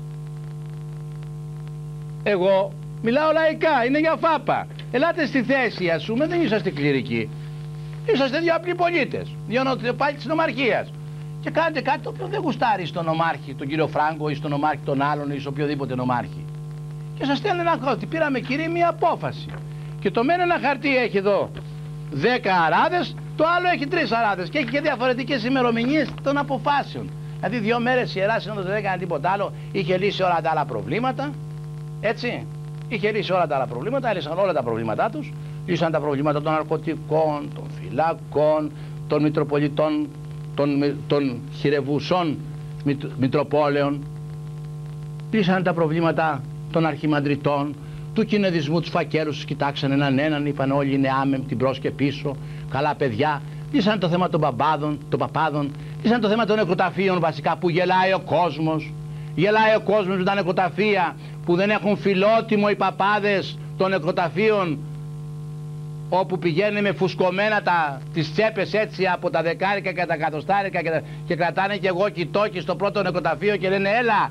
Speaker 1: Εγώ μιλάω λαϊκά, είναι για φάπα. Ελάτε στη θέση, ας πούμε, δεν είσαστε κληρικοί. Είσαστε 2 απλοί πολίτες, 2 πάλι της νομαρχίας. Και κάνετε κάτι το οποίο δεν γουστάρει στον νομάρχη, τον κύριο Φράγκο, ή στον νομάρχη τον άλλον, ή σε οποιοδήποτε νομάρχη. Και σας στέλνει ένα χαρτί. Πήραμε, κύριε, μια απόφαση. Και το μένα ένα χαρτί έχει εδώ 10 αράδες, το άλλο έχει 3 αράδες. Και έχει και διαφορετικές ημερομηνίες των αποφάσεων. Δηλαδή 2 μέρες η Ιερά Σύνοδος δεν έκανε τίποτα άλλο, είχε λύσει όλα τα άλλα προβλήματα. Έτσι. Είχε λύσει όλα τα άλλα προβλήματα, έλυσαν όλα τα προβλήματά τους. Λύσαν τα προβλήματα των ναρκωτικών, των φυλακών, των μητροπολιτών, των χειρευουσών μητροπόλεων. Λύσαν τα προβλήματα των αρχιμαντριτών, του κινεδισμού, τους φακέλους, τους κοιτάξαν έναν, είπαν όλοι είναι άμεμπτοι μπρος και πίσω, καλά παιδιά. Λύσαν το θέμα των παπάδων, λύσαν το θέμα των νεκροταφείων βασικά, που γελάει ο κόσμος. Γελάει ο κόσμος με τα νεκροταφεία που δεν έχουν φιλότιμο οι παπάδες των νεκροταφείων όπου πηγαίνουν με φουσκωμένα τις τσέπες έτσι από τα δεκάρικα και τα εκατοστάρικα και κρατάνε και εγώ κοιτόκι στο πρώτο νεκροταφείο και λένε έλα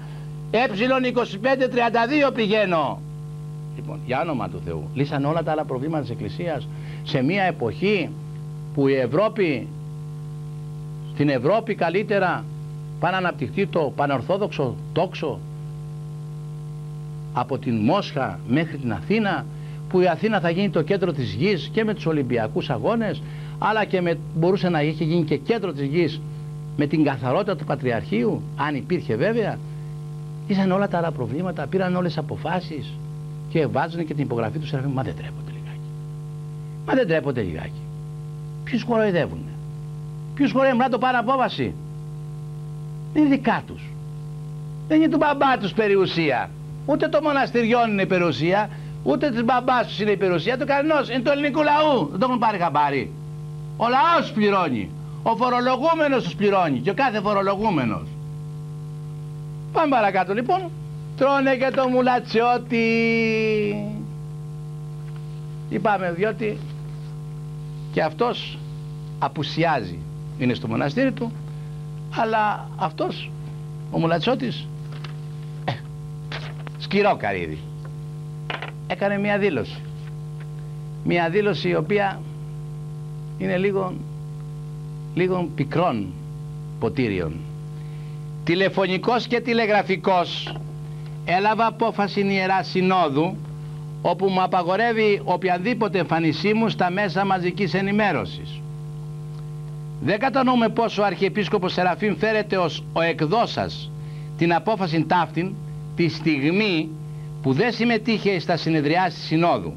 Speaker 1: ε2532 πηγαίνω. Λοιπόν, για όνομα του Θεού, λύσαν όλα τα άλλα προβλήματα της Εκκλησίας σε μια εποχή που η Ευρώπη, στην Ευρώπη καλύτερα πάει να αναπτυχθεί το πανορθόδοξο τόξο από την Μόσχα μέχρι την Αθήνα, που η Αθήνα θα γίνει το κέντρο της γης και με τους Ολυμπιακούς αγώνες, αλλά και μπορούσε να είχε γίνει και κέντρο της γης με την καθαρότητα του Πατριαρχείου, αν υπήρχε βέβαια. Ήσαν όλα τα άλλα προβλήματα, πήραν όλες τις αποφάσεις και βάζουν και την υπογραφή του Σεραφείμ. Μα δεν τρέπονται λιγάκι. Μα δεν τρέπονται λιγάκι. Ποιους χοροϊδεύουνε? Ποιους χορεύουν να το πάρουν απόβαση? Δεν είναι δικά τους. Δεν είναι του μπαμπά τους περιουσία. Ούτε το μοναστηριών είναι η περιουσία, ούτε της μπαμπάς τους είναι η περιουσία, του κανενός. Είναι του ελληνικού λαού. Δεν το έχουν πάρει χαμπάρι. Ο λαός πληρώνει. Ο φορολογούμενος τους πληρώνει. Και ο κάθε φορολογούμενος. Πάμε παρακάτω λοιπόν. Τρώνε και το μουλατσιώτη. Είπαμε διότι και αυτός απουσιάζει. Είναι στο μοναστήρι του, αλλά αυτός ο μουλατσιώτης σκυρό καρύδι έκανε μια δήλωση. Μια δήλωση η οποία είναι λίγο πικρών ποτήριων. Τηλεφωνικός και τηλεγραφικός έλαβα απόφαση Ιεράς Συνόδου, όπου μου απαγορεύει οποιαδήποτε εμφανισή μου στα μέσα μαζικής ενημέρωσης. Δεν κατανοούμε πως ο Αρχιεπίσκοπος Σεραφείμ φέρεται ως ο εκδόσας την απόφαση ταύτην τη στιγμή που δεν συμμετείχε στα συνεδριάσεις Συνόδου.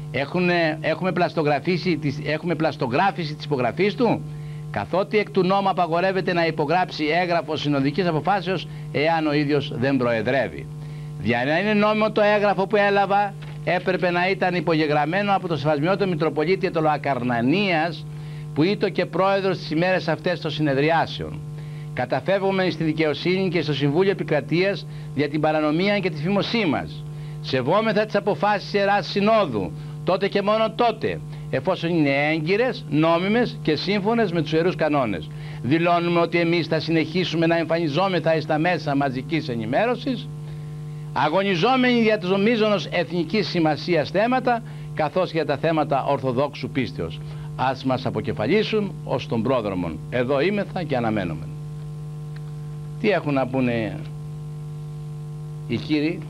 Speaker 1: Έχουμε πλαστογράφηση της υπογραφής του, καθότι εκ του νόμου απαγορεύεται να υπογράψει έγγραφο συνοδικής αποφάσεως εάν ο ίδιος δεν προεδρεύει. Για να είναι νόμιμο το έγγραφο που έλαβα, έπρεπε να ήταν υπογεγραμμένο από το Σεβασμιότατο Μητροπολίτη Αιτωλοακαρνανίας, που ήτο και πρόεδρος τις ημέρες αυτές των συνεδριάσεων. Καταφεύγουμε στη δικαιοσύνη και στο Συμβούλιο Επικρατείας για την παρανομία και τη φήμωσή μας. Σεβόμεθα τις αποφάσεις Ιεράς Συνόδου, τότε και μόνο τότε, εφόσον είναι έγκυρες, νόμιμες και σύμφωνες με τους ιερούς κανόνες. Δηλώνουμε ότι εμείς θα συνεχίσουμε να εμφανιζόμεθα στα μέσα μαζικής ενημέρωσης, αγωνιζόμενοι για τους μείζωνος εθνικής σημασίας θέματα, καθώς για τα θέματα ορθοδόξου πίστεως. Ας μας αποκεφαλίσουν ως των πρόδρομων. Εδώ είμεθα και αναμένουμε. Τι έχουν να πούνε οι κύριοι?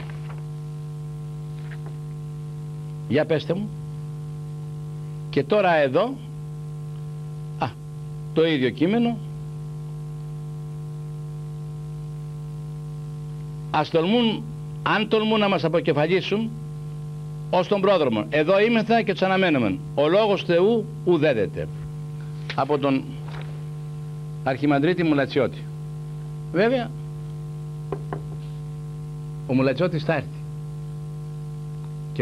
Speaker 1: Για πέστε μου. Και τώρα εδώ το ίδιο κείμενο. Αν τολμούν να μας αποκεφαλίσουν ως τον πρόδρομο. Εδώ είμεθα και τους αναμένουμε. Ο λόγος Θεού ουδέδεται. Από τον Αρχιμανδρίτη Μουλατσιώτη. Βέβαια ο Μουλατσιώτης θα έρθει. Και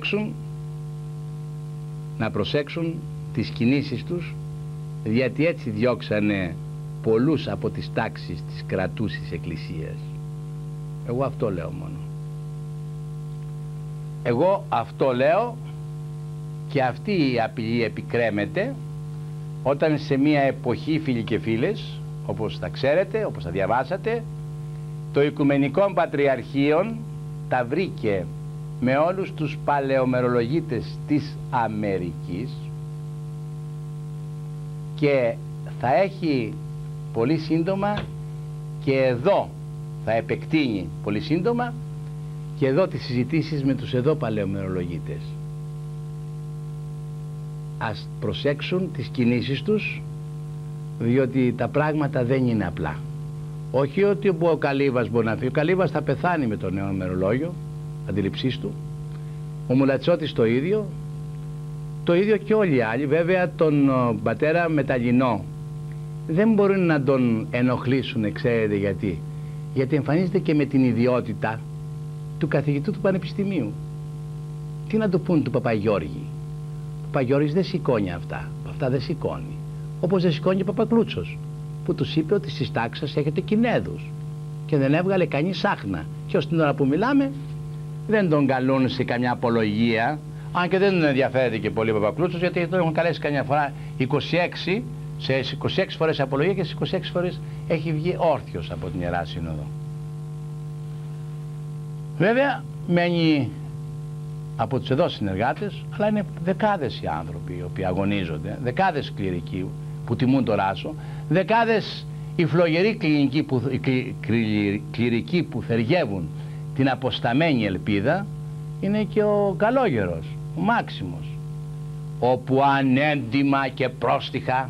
Speaker 1: να προσέξουν τις κινήσεις τους, γιατί έτσι διώξανε πολλούς από τις τάξεις της κρατούσης εκκλησίας. Εγώ αυτό λέω μόνο. Εγώ αυτό λέω, και αυτή η απειλή επικρέμεται όταν σε μια εποχή, φίλοι και φίλες, όπως τα ξέρετε, όπως τα διαβάσατε, το Οικουμενικό Πατριαρχείον τα βρήκε με όλους τους παλαιομερολογίτες της Αμερικής και θα έχει πολύ σύντομα και εδώ θα επεκτείνει πολύ σύντομα και εδώ τις συζητήσεις με τους εδώ παλαιομερολογίτες. Ας προσέξουν τις κινήσεις τους, διότι τα πράγματα δεν είναι απλά. Όχι ότι ο Καλύβας μπορεί να φύγει. Ο Καλύβας θα πεθάνει με το νέο μερολόγιο αντιληψής του. Ο Μουλατσιώτης το ίδιο και όλοι οι άλλοι. Βέβαια τον πατέρα Μεταλλινό δεν μπορούν να τον ενοχλήσουν, ξέρετε γιατί? Γιατί εμφανίζεται και με την ιδιότητα του καθηγητού του Πανεπιστημίου. Τι να του πούν του Παπαγιώργη? Ο Παπαγιώργης δεν σηκώνει αυτά δεν σηκώνει. Όπως δεν σηκώνει ο Παπακλούτσος, που τους είπε ότι στις τάξεις σας έχετε Κινέδους και δεν έβγαλε κανείς άχνα, και ως την ώρα που μιλάμε δεν τον καλούν σε καμιά απολογία, Αν και δεν ενδιαφέρεται και πολύ ο Παπακλούτσος, γιατί τον έχουν καλέσει καμιά φορά 26, σε 26 φορές απολογία και στις 26 φορές έχει βγει όρθιος από την Ιερά Σύνοδο. Βέβαια μένει από τους εδώ συνεργάτες, αλλά είναι δεκάδες οι άνθρωποι οι οποίοι αγωνίζονται, δεκάδες κληρικοί που τιμούν το Ράσο, δεκάδες οι φλογεροί κληρικοί που θεργεύουν την αποσταμένη ελπίδα. Είναι και ο Καλόγερος, ο Μάξιμος, όπου ανέντιμα και πρόστιχα,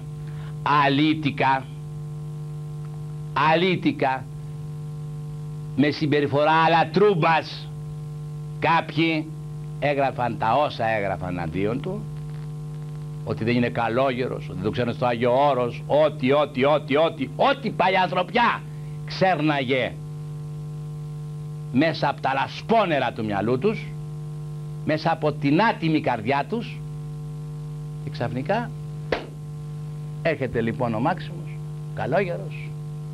Speaker 1: αλήτικα, με συμπεριφορά αλατρούμπας, κάποιοι έγραφαν τα όσα έγραφαν αντίον του, ότι δεν είναι καλόγερος, ότι δεν το ξέρουν στο Άγιο Όρος, ό,τι παλιανθρωπιά ξέρναγε μέσα από τα λασπόνερα του μυαλού τους, μέσα από την άτιμη καρδιά τους, και ξαφνικά έρχεται λοιπόν ο Μάξιμος, καλόγερος,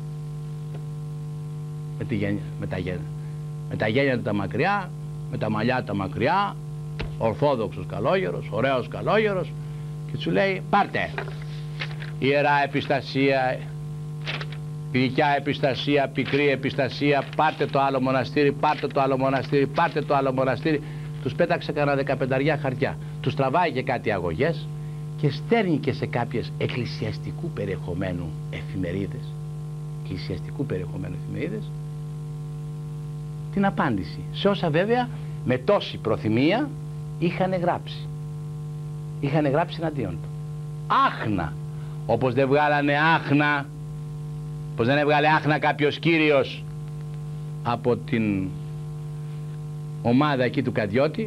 Speaker 1: με τα γένια του τα μακριά, με τα μαλλιά του τα μακριά, ορθόδοξος καλόγερος, ωραίος καλόγερος, και του λέει πάρτε ιερά επιστασία, γλυκιά επιστασία, πικρή επιστασία, πάρτε το άλλο μοναστήρι, πάρτε το άλλο μοναστήρι, πάρτε το άλλο μοναστήρι. Τους πέταξε κανένα 15 χαρτιά, τους τραβάει και κάτι αγωγές και στέλνει και σε κάποιες εκκλησιαστικού περιεχομένου εφημερίδες, την απάντηση σε όσα βέβαια με τόση προθυμία είχαν γράψει εναντίον του. Άχνα, όπως δεν βγάλανε άχνα, πως δεν έβγαλε άχνα κάποιος κύριος από την ομάδα εκεί του Καντιώτη,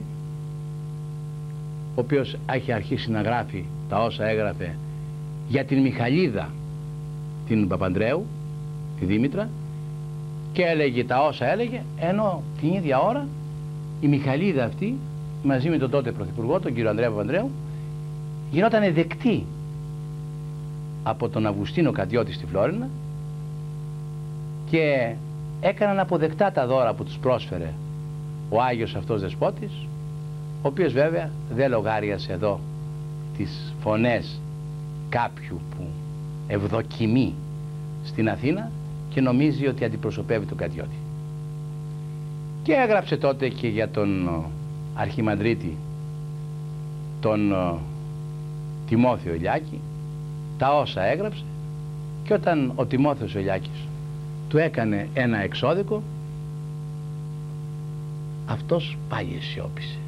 Speaker 1: ο οποίος έχει αρχίσει να γράφει τα όσα έγραφε για την Μιχαλίδα την Παπανδρέου, τη Δήμητρα, και έλεγε τα όσα έλεγε, ενώ την ίδια ώρα η Μιχαλίδα αυτή μαζί με τον τότε Πρωθυπουργό, τον κύριο Ανδρέα Παπανδρέου, γινόταν δεκτή από τον Αυγουστίνο Καντιώτη στη Φλόρινα και έκαναν αποδεκτά τα δώρα που τους πρόσφερε ο Άγιος αυτός Δεσπότης, ο οποίος βέβαια δεν λογάριασε εδώ τις φωνές κάποιου που ευδοκιμεί στην Αθήνα και νομίζει ότι αντιπροσωπεύει τον Καντιώτη. Και έγραψε τότε και για τον Αρχιμανδρίτη, τον Τιμόθεο Ηλιάκη, τα όσα έγραψε, και όταν ο Τιμόθεος Ηλιάκης του έκανε ένα εξώδικο, αυτός πάλι σιώπησε.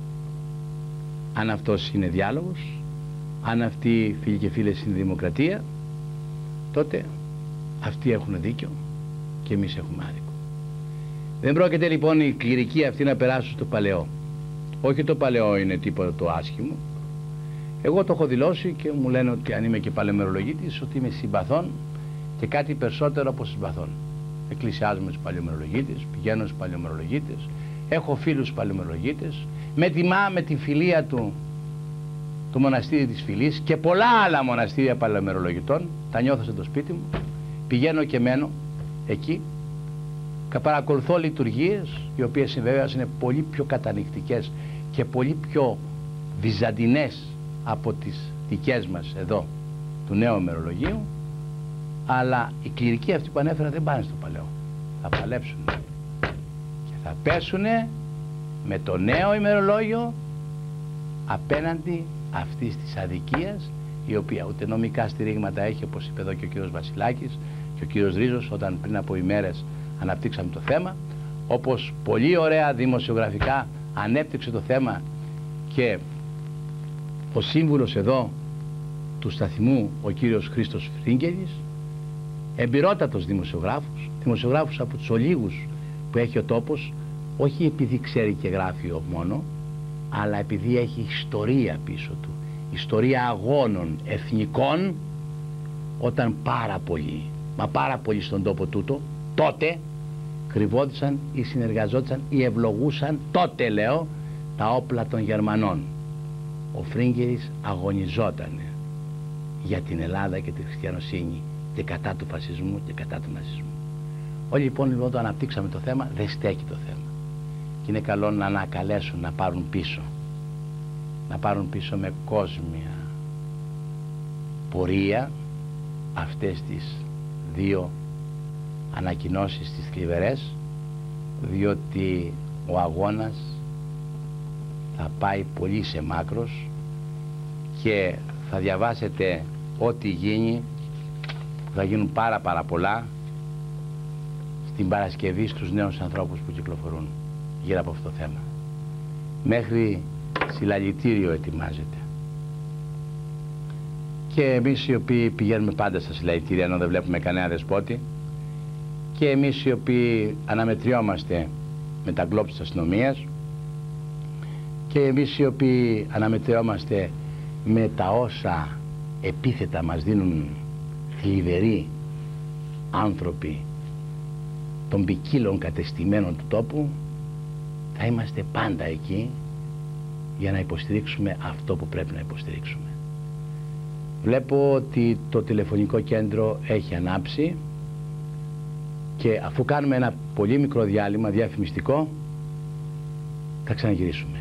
Speaker 1: Αν αυτός είναι διάλογος, αν αυτοί, φίλοι και φίλες, είναι δημοκρατία, τότε αυτοί έχουν δίκιο και εμείς έχουμε άδικο. Δεν πρόκειται λοιπόν οι κληρικοί αυτοί να περάσουν στο παλαιό. Όχι, το παλαιό είναι τίποτα το άσχημο. Εγώ το έχω δηλώσει και μου λένε ότι αν είμαι και παλαιομερολογίτης, ότι είμαι συμπαθών και κάτι περισσότερο από συμπαθών. Εκκλησιάζομαι στους παλαιομερολογίτες, πηγαίνω στους παλαιομερολογίτες, έχω φίλους παλαιομερολογίτες, με τιμά με τη φιλία του το μοναστήρι της Φυλής και πολλά άλλα μοναστήρια παλαιομερολογητών, τα νιώθω στο σπίτι μου, πηγαίνω και μένω εκεί, παρακολουθώ λειτουργίες οι οποίες βέβαια είναι πολύ πιο κατανοητικές και πολύ πιο βυζαντινές από τις δικές μας εδώ του νέου ημερολογίου, αλλά οι κληρικοί αυτοί που ανέφερα δεν πάνε στο παλαιό, θα παλέψουν και θα πέσουνε με το νέο ημερολόγιο απέναντι αυτής της αδικίας, η οποία ούτε νομικά στηρίγματα έχει, όπως είπε εδώ και ο κύριος Βασιλάκης και ο κύριος Ρίζος όταν πριν από ημέρες αναπτύξαμε το θέμα, όπως πολύ ωραία δημοσιογραφικά ανέπτυξε το θέμα και ο σύμβουλος εδώ του σταθμού, ο κύριος Χρήστος Φρύγκελης, εμπειρότατος δημοσιογράφους από τους ολίγους που έχει ο τόπος, όχι επειδή ξέρει και γράφει μόνο, αλλά επειδή έχει ιστορία πίσω του, ιστορία αγώνων εθνικών, όταν πάρα πολλοί στον τόπο τούτο τότε κρυβόντουσαν ή συνεργαζόντουσαν ή ευλογούσαν, τότε λέω, τα όπλα των Γερμανών. Ο Φρύγκελης αγωνιζόταν για την Ελλάδα και τη χριστιανοσύνη και κατά του φασισμού και κατά του ναζισμού. Όλοι λοιπόν το αναπτύξαμε το θέμα, δεν στέκει το θέμα και είναι καλό να ανακαλέσουν να πάρουν πίσω να πάρουν πίσω με κόσμια πορεία αυτές τις δύο ανακοινώσεις τις θλιβερές, διότι ο αγώνας θα πάει πολύ σε μάκρος και θα διαβάσετε ό,τι γίνει, θα γίνουν πάρα πολλά στην Παρασκευή στους νέους ανθρώπους που κυκλοφορούν γύρω από αυτό το θέμα. Μέχρι συλλαλητήριο ετοιμάζεται. Και εμείς οι οποίοι πηγαίνουμε πάντα στα συλλαλητήρια ενώ δεν βλέπουμε κανένα δεσπότη, και εμείς οι οποίοι αναμετριόμαστε με τα γκλόπ της αστυνομίας, και εμείς οι οποίοι αναμετριόμαστε με τα όσα επίθετα μας δίνουν θλιβεροί άνθρωποι των ποικίλων κατεστημένων του τόπου, θα είμαστε πάντα εκεί για να υποστηρίξουμε αυτό που πρέπει να υποστηρίξουμε. Βλέπω ότι το τηλεφωνικό κέντρο έχει ανάψει και αφού κάνουμε ένα πολύ μικρό διάλειμμα διαφημιστικό θα ξαναγυρίσουμε.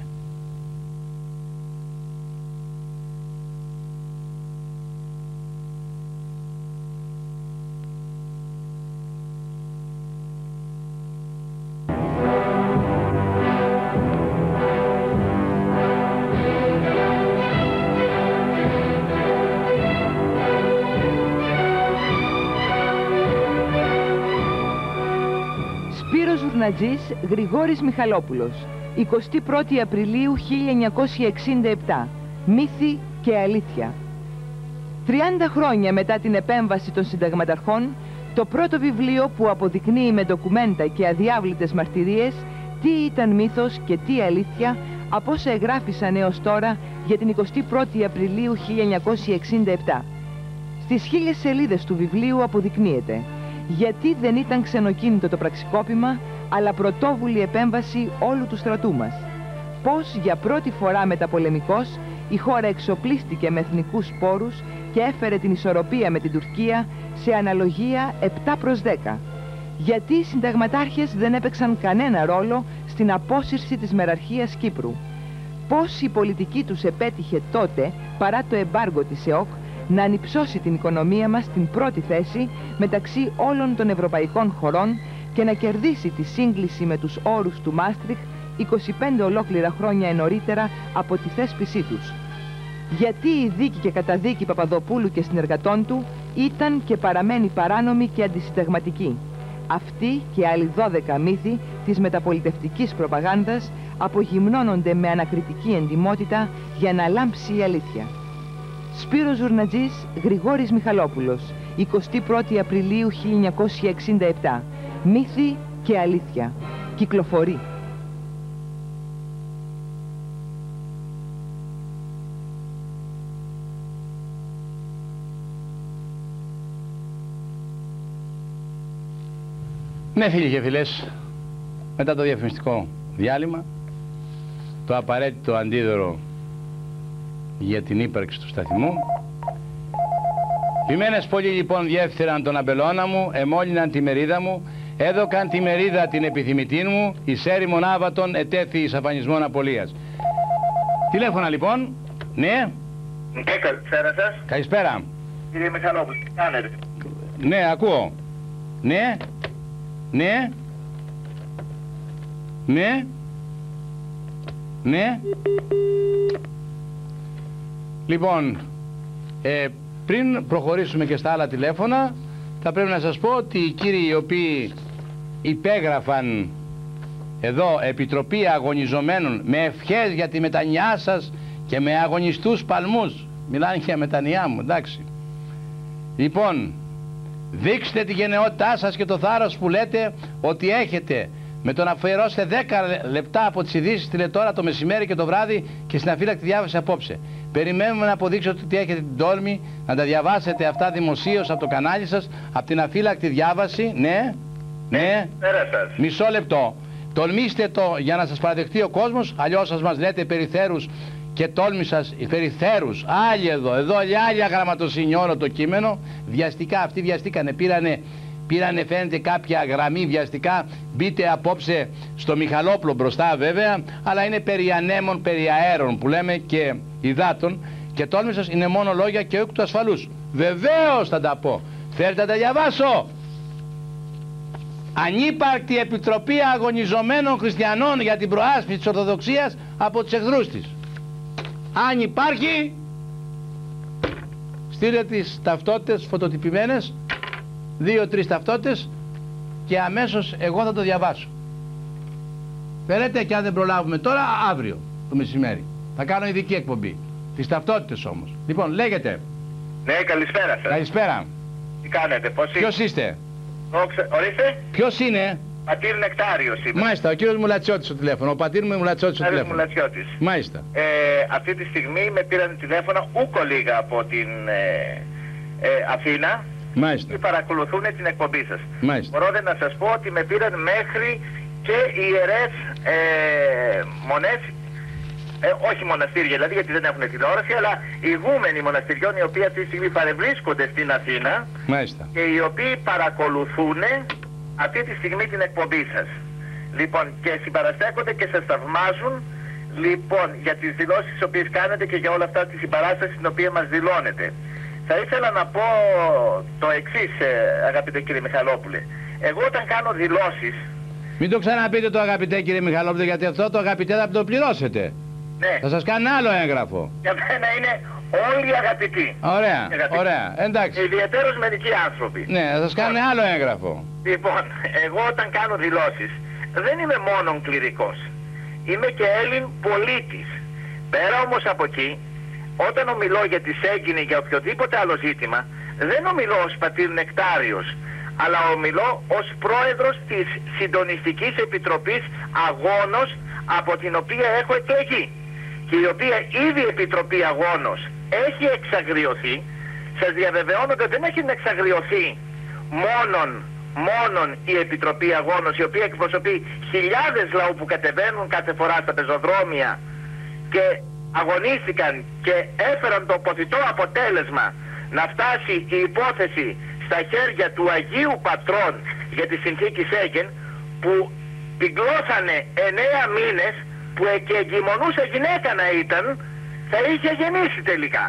Speaker 2: Ζουρνατζής Γρηγόρης Μιχαλόπουλος, 21η Απριλίου 1967. Μύθοι και αλήθεια. 30 χρόνια μετά την επέμβαση των συνταγματαρχών, το πρώτο βιβλίο που αποδεικνύει με ντοκουμέντα και αδιάβλητες μαρτυρίες τι ήταν μύθος και τι αλήθεια από όσα εγγράφησαν έως τώρα για την 21η Απριλίου 1967. Στις 1000 σελίδες του βιβλίου αποδεικνύεται γιατί δεν ήταν ξενοκίνητο το πραξικόπημα, αλλά πρωτόβουλη επέμβαση όλου του στρατού μας. Πώς για πρώτη φορά μεταπολεμικός η χώρα εξοπλίστηκε με εθνικούς πόρους και έφερε την ισορροπία με την Τουρκία σε αναλογία 7-10. Γιατί οι συνταγματάρχες δεν έπαιξαν κανένα ρόλο στην απόσυρση της μεραρχίας Κύπρου. Πώς η πολιτική τους επέτυχε τότε, παρά το εμπάργκο της ΕΟΚ, να ανυψώσει την οικονομία μας στην πρώτη θέση μεταξύ όλων των ευρωπαϊκών χωρών και να κερδίσει τη σύγκληση με τους όρους του Μάστριχ 25 ολόκληρα χρόνια νωρίτερα από τη θέσπισή τους. Γιατί η δίκη και καταδίκη Παπαδοπούλου και συνεργατών του ήταν και παραμένει παράνομη και αντισυνταγματική. Αυτή και άλλοι 12 μύθοι της μεταπολιτευτικής προπαγάνδας απογυμνώνονται με ανακριτική εντιμότητα για να λάμψει η αλήθεια. Σπύρος Ζουρνατζής Γρηγόρης Μιχαλόπουλος, 21η Απριλίου 1967. Μύθοι και αλήθεια. Κυκλοφορεί.
Speaker 1: Ναι, φίλοι και φίλες, μετά το διαφημιστικό διάλειμμα, το απαραίτητο αντίδωρο για την ύπαρξη του σταθμού, λιμένες πολλοί λοιπόν διέφθυραν τον αμπελώνα μου, εμόλυναν τη μερίδα μου, έδωκαν τη μερίδα την επιθυμητή μου, εις έρημον άβατον ετέθη εις αφανισμόν απολίας. Τηλέφωνα λοιπόν, ναι.
Speaker 3: Καλησπέρα σας.
Speaker 1: Καλησπέρα.
Speaker 3: Κύριε Μιχαλόπουλο, τι κάνετε?
Speaker 1: Ναι, ακούω. Ναι. Ναι. Ναι. Ναι. Λοιπόν, πριν προχωρήσουμε και στα άλλα τηλέφωνα, θα πρέπει να σας πω ότι οι κύριοι οι οποίοι υπέγραφαν εδώ επιτροπή αγωνιζομένων με ευχές για τη μετανοιά σας και με αγωνιστούς παλμούς, μιλάνε για μετανοιά μου, εντάξει. Λοιπόν, δείξτε τη γενναιότητά σας και το θάρρος που λέτε ότι έχετε με το να αφιερώσετε 10 λεπτά από τις ειδήσεις τηλετόρα το μεσημέρι και το βράδυ και στην αφύλακτη διάβαση απόψε. Περιμένουμε να αποδείξετε ότι έχετε την τόλμη να τα διαβάσετε αυτά δημοσίως από το κανάλι σας, από την αφύλακτη διάβαση. Ναι, ναι, μισό λεπτό. Τολμήστε το για να σας παραδεχτεί ο κόσμος, αλλιώς σας μας λέτε περιθέρους και τόλμη σας περιθέρους. Άλλοι εδώ, άλλη αγραμματοσύνη όλο το κείμενο. Βιαστικά, αυτοί βιαστήκανε, πήρανε φαίνεται κάποια γραμμή βιαστικά. Μπείτε απόψε στο Μιχαλόπουλο μπροστά βέβαια, αλλά είναι περί ανέμων, περί αέρων που λέμε και υδάτων, και τόλμησας είναι μόνο λόγια και όχι του ασφαλούς. Βεβαίως θα τα πω. Θέλετε να τα διαβάσω? Ανύπαρκτη επιτροπή αγωνιζομένων χριστιανών για την προάσπιση της Ορθοδοξίας από τους εχθρούς της. Αν υπάρχει, στείλτε τις ταυτότητες φωτοτυπημένες, 2-3 ταυτότητες, και αμέσως εγώ θα το διαβάσω. Φέρετε, και αν δεν προλάβουμε τώρα, αύριο το μεσημέρι. Θα κάνω ειδική εκπομπή. Τις ταυτότητες όμως. Λοιπόν, λέγεται.
Speaker 3: Ναι, καλησπέρα σας.
Speaker 1: Καλησπέρα.
Speaker 3: Τι κάνετε, πώς είστε?
Speaker 1: Ποιος είστε?
Speaker 3: Ορίστε.
Speaker 1: Ποιος είναι?
Speaker 3: Πατήρ Νεκτάριος είμαι.
Speaker 1: Μάλιστα, ο κύριος Μουλατσιώτης στο τηλέφωνο. Ο πατήρ μου Μουλατσιώτης στο τηλέφωνο.
Speaker 3: Μουλατσιώτης.
Speaker 1: Μάλιστα.
Speaker 3: Αυτή τη στιγμή με πήραν τηλέφωνο ούκο λίγα από την Αθήνα.
Speaker 1: Μάλιστα.
Speaker 3: Και παρακολουθούν την εκπομπή σας.
Speaker 1: Μάλιστα.
Speaker 3: Μπορώ να σας πω ότι με πήραν μέχρι και ιερές μονές, όχι μοναστήρια δηλαδή, γιατί δεν έχουν τηλεόραση, αλλά ηγούμενοι μοναστηριών οι οποίοι αυτή τη στιγμή παρευρίσκονται στην Αθήνα.
Speaker 1: Μάλιστα.
Speaker 3: Και οι οποίοι παρακολουθούν αυτή τη στιγμή την εκπομπή σας. Λοιπόν, και συμπαραστέκονται και σας θαυμάζουν, λοιπόν, για τις δηλώσεις τις οποίες κάνετε και για όλα αυτά τη συμπαράσταση την οποία μας δηλώνετε. Θα ήθελα να πω το εξής, αγαπητέ κύριε Μιχαλόπουλε. Εγώ όταν κάνω δηλώσεις...
Speaker 1: Μην το ξαναπείτε το αγαπητέ κύριε Μιχαλόπουλε, γιατί αυτό το αγαπητέ θα το πληρώσετε.
Speaker 3: Ναι.
Speaker 1: Θα σας κάνει άλλο έγγραφο.
Speaker 3: Για μένα είναι όλοι αγαπητοί.
Speaker 1: Ωραία,
Speaker 3: αγαπητοί.
Speaker 1: ωραία, εντάξει.
Speaker 3: Ιδιαίτερως μερικοί άνθρωποι.
Speaker 1: Ναι, θα σας κάνει άλλο έγγραφο.
Speaker 3: Λοιπόν, εγώ όταν κάνω δηλώσεις δεν είμαι μόνον κληρικός. Είμαι και Έλλην πολίτης. Πέρα όμως από εκεί, όταν ομιλώ για τη Σέγγινη για οποιοδήποτε άλλο ζήτημα, δεν ομιλώ ως πατήρ Νεκτάριος, αλλά ομιλώ ως πρόεδρος της Συντονιστικής Επιτροπής Αγώνος, από την οποία έχω εκλεγεί. Και η οποία ήδη η Επιτροπή Αγώνος έχει εξαγριωθεί. Σας διαβεβαιώνω ότι δεν έχει εξαγριωθεί μόνον η Επιτροπή Αγώνος, η οποία εκπροσωπεί χιλιάδες λαού που κατεβαίνουν κάθε φορά στα πεζοδρόμια και αγωνίστηκαν και έφεραν το ποθητό αποτέλεσμα να φτάσει η υπόθεση στα χέρια του Αγίου Πατρών για τη συνθήκη Σέγγεν, που πυγκλώσανε 9 μήνες, που και εγκυμονούσα γυναίκα να ήταν, θα είχε γεννήσει τελικά.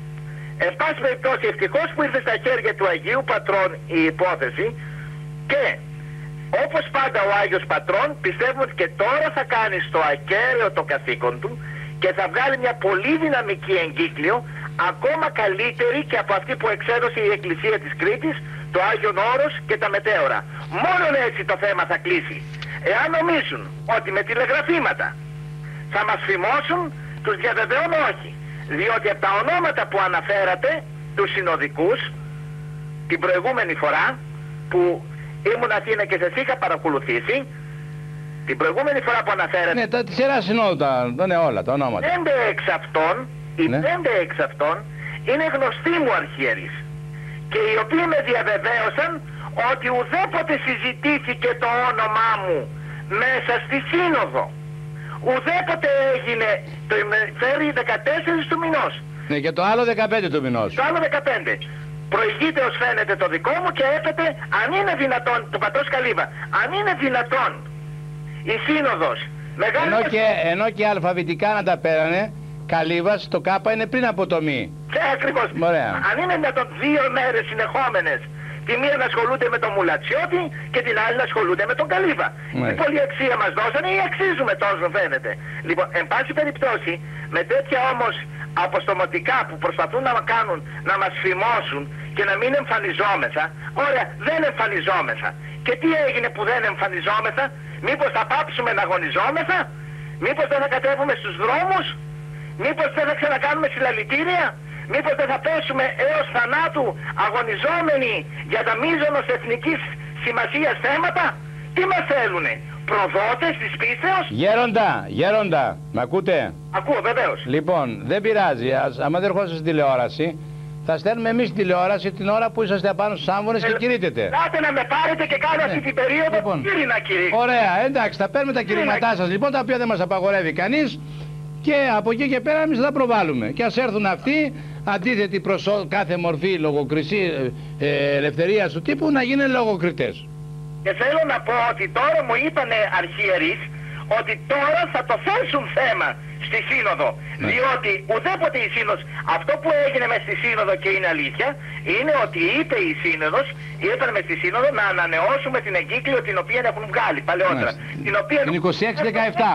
Speaker 3: Εν πάση περιπτώσει, ευτυχώς που ήρθε στα χέρια του Αγίου Πατρών η υπόθεση, και όπως πάντα ο Άγιος Πατρών πιστεύουμε ότι και τώρα θα κάνει στο ακέραιο το καθήκον του και θα βγάλει μια πολύ δυναμική εγκύκλιο, ακόμα καλύτερη και από αυτή που εξέδωσε η Εκκλησία της Κρήτης, το Άγιον Όρος και τα μετέωρα. Μόνον έτσι το θέμα θα κλείσει. Εάν νομίζουν ότι με τηλεγραφήματα θα μας φημώσουν, τους διαβεβαιώνω όχι. Διότι από τα ονόματα που αναφέρατε, τους συνοδικούς, την προηγούμενη φορά που ήμουν Αθήνα και σας είχα παρακολουθήσει, την προηγούμενη φορά που αναφέρατε...
Speaker 1: Ναι, τη σειρά συνόδου είναι όλα τα ονόματα.
Speaker 3: 5 εξ αυτών, οι 5 εξ αυτών είναι γνωστοί μου αρχιερείς, και οι οποίοι με διαβεβαίωσαν ότι ουδέποτε συζητήθηκε το όνομά μου μέσα στη Σύνοδο. Ουδέποτε έγινε, το φέρει 14 του μηνός.
Speaker 1: Ναι, και το άλλο 15 του μηνός. Το
Speaker 3: άλλο 15. Προηγείται ως φαίνεται το δικό μου και έπεται, αν είναι δυνατόν, του πατρός Καλύβα, αν είναι δυνατόν η Σύνοδος μεγάλη...
Speaker 1: Ενώ και αλφαβητικά να τα πέρανε, Καλύβας, το κάπα είναι πριν από το μη.
Speaker 3: Και ακριβώς.
Speaker 1: Ωραία.
Speaker 3: Αν είναι δυνατόν 2 μέρες συνεχόμενες, τη μία να ασχολούνται με τον Μουλατσιώτη και την άλλη να ασχολούνται με τον Καλύβα. Τι πολλή αξία μας δώσανε ή αξίζουμε τόσο φαίνεται. Λοιπόν, εν πάση περιπτώσει, με τέτοια όμως αποστομωτικά που προσπαθούν να κάνουν, να μας φημώσουν και να μην εμφανιζόμεθα, ωραία, δεν εμφανιζόμεθα. Και τι έγινε που δεν εμφανιζόμεθα? Μήπως θα πάψουμε να αγωνιζόμεθα? Μήπως δεν θα κατέβουμε στους δρόμους? Μήπως δεν θα ξανακάνουμε συλλαλητήρια? Μήπως δεν θα πέσουμε έως θανάτου αγωνιζόμενοι για τα μείζωνος εθνικής σημασίας θέματα? Τι μας θέλουνε? Προδότες της πίστεως?
Speaker 1: Γέροντα, μ' ακούτε?
Speaker 3: Ακούω, βεβαίως.
Speaker 1: Λοιπόν, δεν πειράζει, άμα δεν ερχόσαστε στην τηλεόραση, θα στέλνουμε εμείς την τηλεόραση την ώρα που είσαστε απάνω στους άμβονες και κηρύττετε.
Speaker 3: Κάτε να με πάρετε και κάνω αυτή την περίοδο να κηρύξω.
Speaker 1: Ωραία, εντάξει, θα παίρνουμε τα κηρύγματά σας λοιπόν, τα οποία δεν μας απαγορεύει κανείς. Και από εκεί και πέρα εμείς θα τα προβάλλουμε. Και ας έρθουν αυτοί, αντίθετοι προς κάθε μορφή ελευθερίας του τύπου να γίνουν λογοκριτές.
Speaker 3: Και θέλω να πω ότι τώρα μου είπανε αρχιερείς ότι τώρα θα το θέσουν θέμα στη Σύνοδο. Ναι. Διότι ουδέποτε η Σύνοδος, αυτό που έγινε μες στη Σύνοδο και είναι αλήθεια, είναι ότι είπε η Σύνοδος, είπαν μες στη Σύνοδο να ανανεώσουμε την εγκύκλιο την οποία έχουν βγάλει παλαιότερα. Ναι. Την οποία
Speaker 1: την 26-17.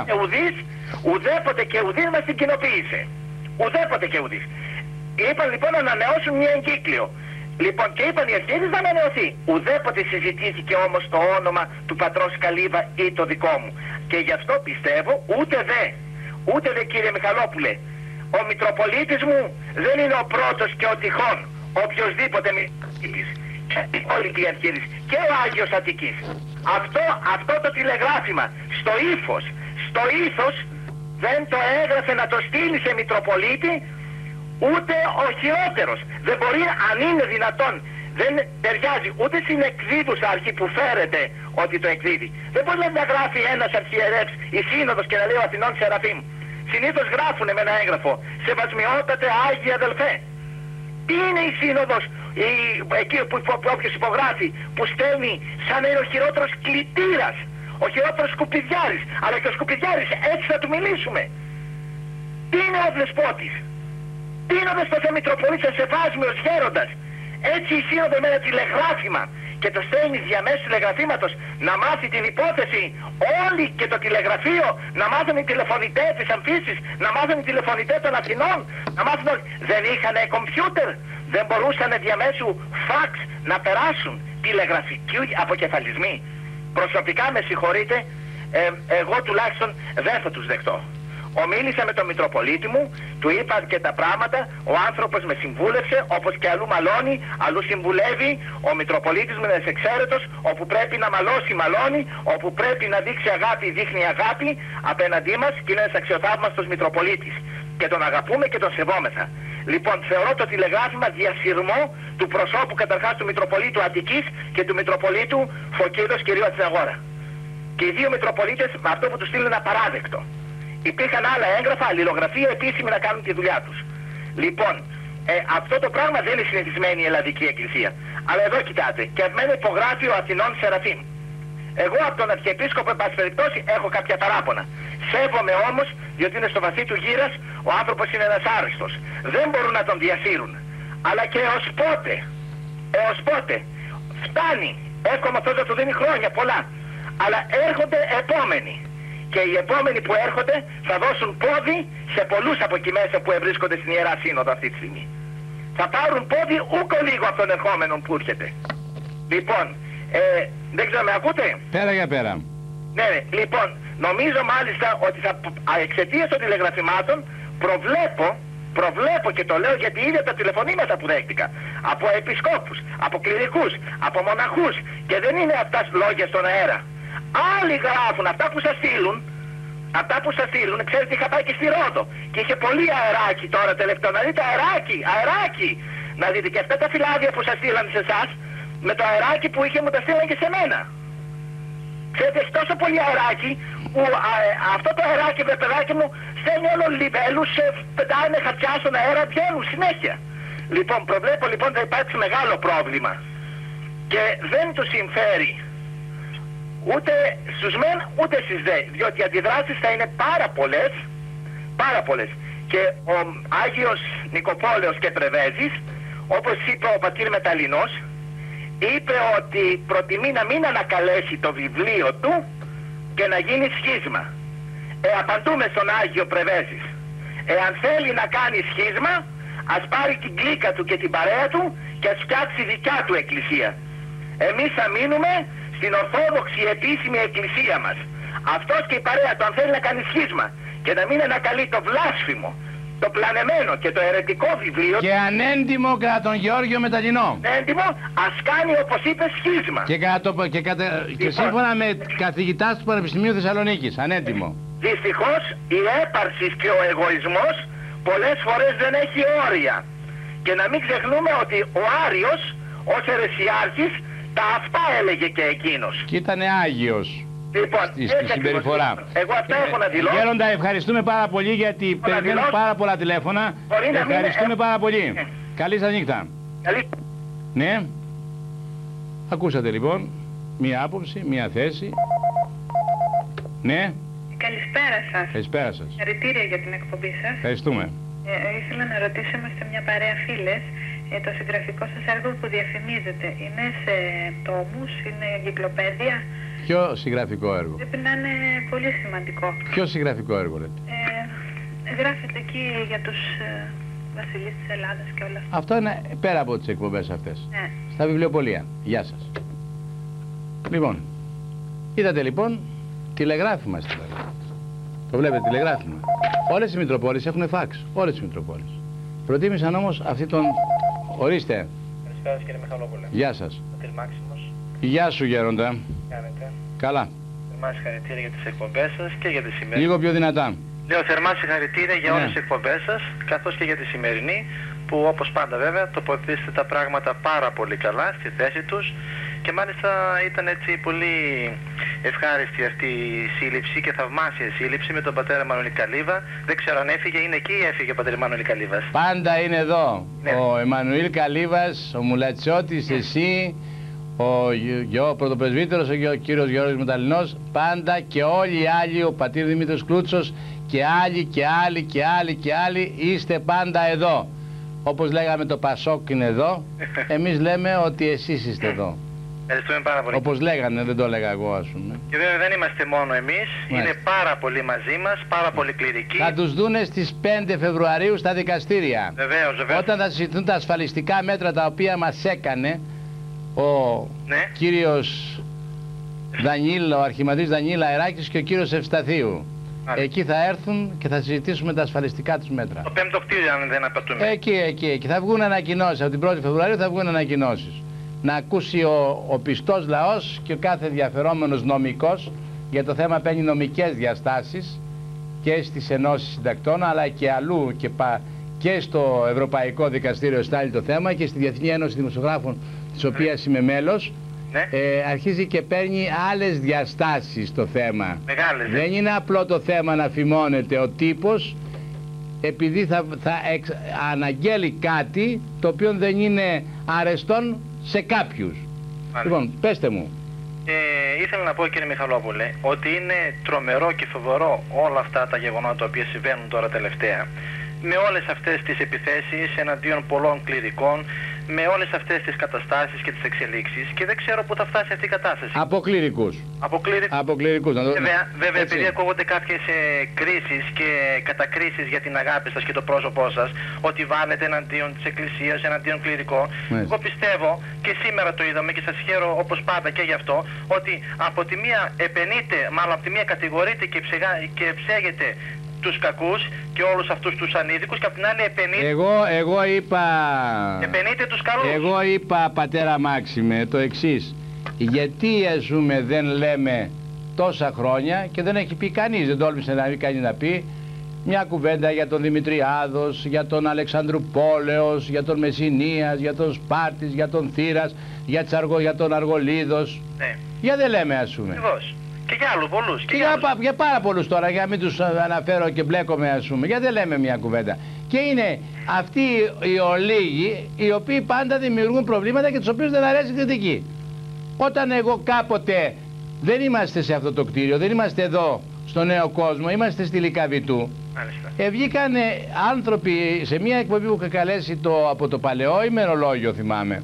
Speaker 3: Ουδέποτε και ουδής μας την κοινοποίησε. Ουδέποτε και ουδής. Είπαν λοιπόν να ανανεώσουν μια εγκύκλιο. Λοιπόν, και είπαν οι αρχιερείς να ανανεωθεί. Ουδέποτε συζητήθηκε όμως το όνομα του πατρός Καλύβα ή το δικό μου. Και γι' αυτό πιστεύω ούτε δε κύριε Μιχαλόπουλε, ο Μητροπολίτης μου δεν είναι ο πρώτος και ο τυχόν, οποιοσδήποτε Μητροπολίτης. Όλοι οι αρχιερείς και ο Άγιος Αττικής. Αυτό το τηλεγράφημα στο ύφος δεν το έγραφε να το στείλει σε Μητροπολίτη ούτε ο χειρότερος. Δεν μπορεί, αν είναι δυνατόν, δεν ταιριάζει ούτε στην εκδίδουσα αρχή που φέρεται ότι το εκδίδει. Δεν μπορεί να γράφει ένας αρχιερεύς η Σύνοδος και να λέει ο Αθηνών Σεραφείμ. Συνήθως γράφουνε με ένα έγγραφο «Σεβασμιότατε Άγιοι Αδελφέ». Τι είναι η Σύνοδος, εκεί που όποιος υπογράφει, που στέλνει σαν να είναι ο χειρότερος κλητήρας, ο χειρότερος σκουπιδιάρης, αλλά και ο σκουπιδιάρης έτσι θα του μιλήσουμε. Τι είναι ο Δεσπότης, τι είναι ο Δεσπότης Μητροπολίτης Σεβάσμιος Γέροντας. Έτσι η Σύνοδο με ένα τηλεγράφημα και το στέλνει διαμέσου τηλεγραφήματος να μάθει την υπόθεση όλοι και το τηλεγραφείο, να μάθουν οι τηλεφωνητές της Αμφίσης, να μάθουν οι τηλεφωνητές των Αθηνών, να μάθουν όλοι. Δεν είχαν κομπιούτερ, δεν μπορούσαν διαμέσου φαξ να περάσουν τηλεγραφικοί αποκεφαλισμοί. Προσωπικά με συγχωρείτε, εγώ τουλάχιστον δεν θα τους δεχτώ. Ομίλησα με τον Μητροπολίτη μου, του είπα και τα πράγματα, ο άνθρωπος με συμβούλευσε, όπως και αλλού μαλώνει, αλλού συμβουλεύει, ο Μητροπολίτης μου είναι εξαίρετος, όπου πρέπει να μαλώσει μαλώνει, όπου πρέπει να δείξει αγάπη δείχνει αγάπη απέναντί μας και είναι ένας αξιοθαύμαστος Μητροπολίτης. Και τον αγαπούμε και τον σεβόμεθα. Λοιπόν, θεωρώ το τηλεγράφημα διασυρμό του προσώπου καταρχάς του Μητροπολίτου Αττικής και του Μητροπολίτου Φωκίδος κυρίου Αττιναγόρα. Και οι δύο Μητροπολίτες με αυτό που τους στείλουν είναι απαράδεκτο. Υπήρχαν άλλα έγγραφα, αλληλογραφία επίσημη να κάνουν τη δουλειά τους. Λοιπόν, αυτό το πράγμα δεν είναι συνηθισμένη η Ελλαδική Εκκλησία. Αλλά εδώ κοιτάτε, και εμένα υπογράφει ο Αθηνών Σεραφείμ. Εγώ από τον Αρχιεπίσκοπο, εν πάση περιπτώσει, έχω κάποια παράπονα. Σέβομαι όμως, διότι είναι στο βαθύ του γύρας, ο άνθρωπος είναι ένας άριστος. Δεν μπορούν να τον διασύρουν. Αλλά και έως πότε, φτάνει. Εύχομαι αυτός να του δίνει χρόνια πολλά. Αλλά έρχονται επόμενοι. Και οι επόμενοι που έρχονται θα δώσουν πόδι σε πολλούς από εκεί μέσα που ευρίσκονται στην Ιερά Σύνοδο αυτή τη στιγμή. Θα πάρουν πόδι ούκο λίγο από τον ερχόμενο που έρχεται. Λοιπόν, δεν ξέρω, με ακούτε?
Speaker 1: Πέρα για πέρα.
Speaker 3: Ναι, λοιπόν, νομίζω μάλιστα ότι εξαιτίας των τηλεγραφημάτων προβλέπω και το λέω γιατί είδα τα τηλεφωνήματα που δέχτηκα από επισκόπους, από κληρικούς, από μοναχούς και δεν είναι αυτά λόγια στον αέρα. Άλλοι γράφουν αυτά που σας στείλουν, ξέρετε είχα πάει και στη Ρόδο και είχε πολύ αεράκι τώρα τελευταίο, να δείτε αεράκι, να δείτε και αυτά τα φυλάδια που σας στείλαν σε εσάς, με το αεράκι που είχε μου τα στείλαν και σε μένα. Ξέρετε έχει τόσο πολύ αεράκι που αυτό το αεράκι με παιδάκι μου στέλνει όλο λιβέλους, πετάνε χαρτιά στον αέρα, βγαίνουν συνέχεια. Λοιπόν προβλέπω λοιπόν θα υπάρξει μεγάλο πρόβλημα και δεν τους συμφέρει ούτε στους μεν ούτε στις δε, διότι οι αντιδράσεις θα είναι πάρα πολλές. Και ο Άγιος Νικοπόλεως και Πρεβέζης, όπως είπε ο πατήρ Μεταλλινός, είπε ότι προτιμεί να μην ανακαλέσει το βιβλίο του και να γίνει σχίσμα. Απαντούμε στον Άγιο Πρεβέζης. Εάν θέλει να κάνει σχίσμα, ας πάρει την κλίκα του και την παρέα του και ας φτιάξει δικιά του εκκλησία. Εμείς θα μείνουμε στην Ορθόδοξη επίσημη εκκλησία μας. Αυτός και η παρέα του αν θέλει να κάνει σχίσμα και να μην ανακαλεί το βλάσφημο, το πλανεμένο και το αιρετικό βιβλίο
Speaker 1: και ανέντιμο κατά τον Γεώργιο Μεταλλινό,
Speaker 3: ανέντιμο, ας κάνει όπως είπε σχίσμα
Speaker 1: και σύμφωνα με καθηγητάς του Πανεπιστημίου Θεσσαλονίκης, ανέντιμο.
Speaker 3: Δυστυχώς η έπαρση και ο εγωισμός πολλές φορές δεν έχει όρια και να μην ξεχνούμε ότι ο Άριος ως αιρεσιάρχης τα αυτά έλεγε και εκείνος.
Speaker 1: Και ήτανε Άγιος.
Speaker 3: Λοιπόν,
Speaker 1: στη συμπεριφορά.
Speaker 3: Εγώ αυτά έχω να δηλώσω.
Speaker 1: Γέροντα, ευχαριστούμε πάρα πολύ γιατί περιμένουν πάρα πολλά τηλέφωνα. Ευχαριστούμε πάρα πολύ. Καλή σας νύχτα.
Speaker 3: Καλή.
Speaker 1: Ναι. Ακούσατε λοιπόν μία άποψη, μία θέση. Ναι.
Speaker 4: Καλησπέρα σας.
Speaker 1: Καλησπέρα σας.
Speaker 4: Συγχαρητήρια για την εκπομπή σας.
Speaker 1: Ευχαριστούμε.
Speaker 4: Ήθελα να ρωτήσω, είμαστε μια παρέα φίλες, το συγγραφικό σας έργο που διαφημίζετε είναι σε τόμους, είναι εγκυκλοπαίδεια?
Speaker 1: Ποιο συγγραφικό έργο?
Speaker 4: Πρέπει να είναι πολύ σημαντικό.
Speaker 1: Ποιο συγγραφικό έργο λέτε?
Speaker 4: Γράφετε εκεί για τους βασιλείς της Ελλάδας και όλα αυτά.
Speaker 1: Αυτό είναι πέρα από τις εκπομπές αυτές.
Speaker 4: Ναι.
Speaker 1: Στα βιβλιοπωλεία. Γεια σας. Λοιπόν, είδατε λοιπόν τηλεγράφημα στην Ελλάδα. Το βλέπετε, τηλεγράφημα. Όλες οι Μητροπόλεις έχουν φάξ. Όλες οι Μητροπόλεις. Προτίμησαν όμως αυτή τον... Ορίστε.
Speaker 5: Καλησπέρα κύριε Μιχαλόπουλε.
Speaker 1: Γεια σας.
Speaker 5: Πατήρ Μάξιμος.
Speaker 1: Γεια σου Γέροντα.
Speaker 5: Κάνετε.
Speaker 1: Καλά.
Speaker 5: Θερμά συγχαρητήρια για τις εκπομπές σας και για τη σημερινή.
Speaker 1: Λίγο πιο δυνατά.
Speaker 5: Λέω θερμά συγχαρητήρια για όλες
Speaker 1: Ναι.
Speaker 5: τις εκπομπές σας, καθώς και για τη σημερινή, που όπως πάντα βέβαια τοποθετήσετε τα πράγματα πάρα πολύ καλά στη θέση τους και μάλιστα ήταν έτσι πολύ ευχάριστη αυτή η σύλληψη και θαυμάσια σύλληψη με τον πατέρα Εμμανουήλ Καλίβα. Δεν ξέρω αν έφυγε, είναι εκεί ή έφυγε ο πατέρα Εμμανουήλ Καλίβας?
Speaker 1: Πάντα είναι εδώ.
Speaker 5: Ναι.
Speaker 1: Ο Εμμανουήλ Καλίβας, ο Μουλατσιώτης, εσύ, ο πρωτοπρεσβύτερος, ο κύριος Γεώργιος Μεταλλινός, πάντα και όλοι οι άλλοι, ο πατήρ Δημήτρης Κλούτσος και άλλοι και άλλοι και άλλοι και άλλοι, είστε πάντα εδώ. Όπως λέγαμε το Πασόκ είναι εδώ, εμείς λέμε ότι εσείς είστε εδώ.
Speaker 5: Ευχαριστούμε πάρα πολύ.
Speaker 1: Όπως λέγανε, δεν το έλεγα εγώ ας πούμε.
Speaker 5: Και βέβαια δεν είμαστε μόνο εμείς, είναι πάρα πολύ μαζί μας, πάρα πολύ κληρικοί.
Speaker 1: Θα τους δούνε στις 5 Φεβρουαρίου στα δικαστήρια.
Speaker 5: Βεβαίως, βεβαίως.
Speaker 1: Όταν θα συζητηθούν τα ασφαλιστικά μέτρα τα οποία μας έκανε ο
Speaker 5: Ναι.
Speaker 1: κύριος Δανίλ, ο αρχιμανδρίτης Δανίλ Αεράκης και ο κύριος Ευσταθίου.
Speaker 5: Άρα.
Speaker 1: Εκεί θα έρθουν και θα συζητήσουμε τα ασφαλιστικά τους μέτρα.
Speaker 5: Το 5ο κτίριο αν δεν απατούμε.
Speaker 1: Εκεί. Θα βγουν ανακοινώσεις. Από την 1η Φεβρουαρίου θα βγουν ανακοινώσεις. Να ακούσει ο πιστός λαός και ο κάθε ενδιαφερόμενος νομικός, για το θέμα παίρνει νομικές διαστάσεις και στις ενώσεις συντακτών αλλά και αλλού και στο Ευρωπαϊκό Δικαστήριο στάλει το θέμα και στη Διεθνή Ένωση Δημοσιογράφων, της οποίας είμαι μέλος.
Speaker 5: Ναι.
Speaker 1: Αρχίζει και παίρνει άλλες διαστάσεις το θέμα.
Speaker 5: Μεγάλες.
Speaker 1: Δεν είναι απλό το θέμα να φημώνεται ο τύπος επειδή θα αναγγέλει κάτι το οποίο δεν είναι αρεστόν σε κάποιους.
Speaker 5: Μάλιστα.
Speaker 1: Λοιπόν, πέστε μου.
Speaker 5: Ήθελα να πω κύριε Μιχαλόπουλε ότι είναι τρομερό και φοβερό όλα αυτά τα γεγονότα τα οποία συμβαίνουν τώρα τελευταία. Με όλες αυτές τις επιθέσεις εναντίον πολλών κληρικών, με όλες αυτές τις καταστάσεις και τις εξελίξεις και δεν ξέρω πού θα φτάσει αυτή η κατάσταση.
Speaker 1: Από κληρικούς.
Speaker 5: Από κληρικούς.
Speaker 1: Να το...
Speaker 5: Βέβαια επειδή ακούγονται κάποιες κρίσεις και κατακρίσεις για την αγάπη σας και το πρόσωπό σας, ότι βάλετε εναντίον της Εκκλησίας, εναντίον κληρικών. Εγώ πιστεύω και σήμερα το είδαμε και σας χαίρω όπως πάντα και γι' αυτό, ότι από τη μία επενείτε, μάλλον από τη μία κατηγορείτε και ψέγετε τους κακούς και όλους αυτούς τους ανήθικους και από την άλλη επενείτε...
Speaker 1: Εγώ είπα...
Speaker 5: Επενείτε τους καλούς.
Speaker 1: Εγώ είπα, πατέρα Μάξιμε, το εξής. Γιατί ας πούμε δεν λέμε τόσα χρόνια και δεν έχει πει κανείς, δεν τόλμησε να πει κανείς να πει μια κουβέντα για τον Δημητριάδος, για τον Αλεξανδρουπόλεως, για τον Μεσσηνίας, για τον Σπάρτης, για τον Θήρας, για τον Αργολίδος.
Speaker 5: Ναι.
Speaker 1: Για δεν λέμε ας πούμε.
Speaker 5: Ακριβώς. Και για άλλους πολλούς.
Speaker 1: Και για πάρα πολλούς τώρα, για να μην τους αναφέρω και μπλέκομαι ας πούμε. Γιατί δεν λέμε μια κουβέντα. Και είναι αυτοί οι ολίγοι οι οποίοι πάντα δημιουργούν προβλήματα και τους οποίους δεν αρέσει η κριτική. Όταν εγώ κάποτε δεν είμαστε σε αυτό το κτίριο, δεν είμαστε εδώ στο Νέο Κόσμο, είμαστε στη Λυκαβητού. Βγήκαν άνθρωποι σε μια εκπομπή που είχα καλέσει από το παλαιό ημερολόγιο θυμάμαι,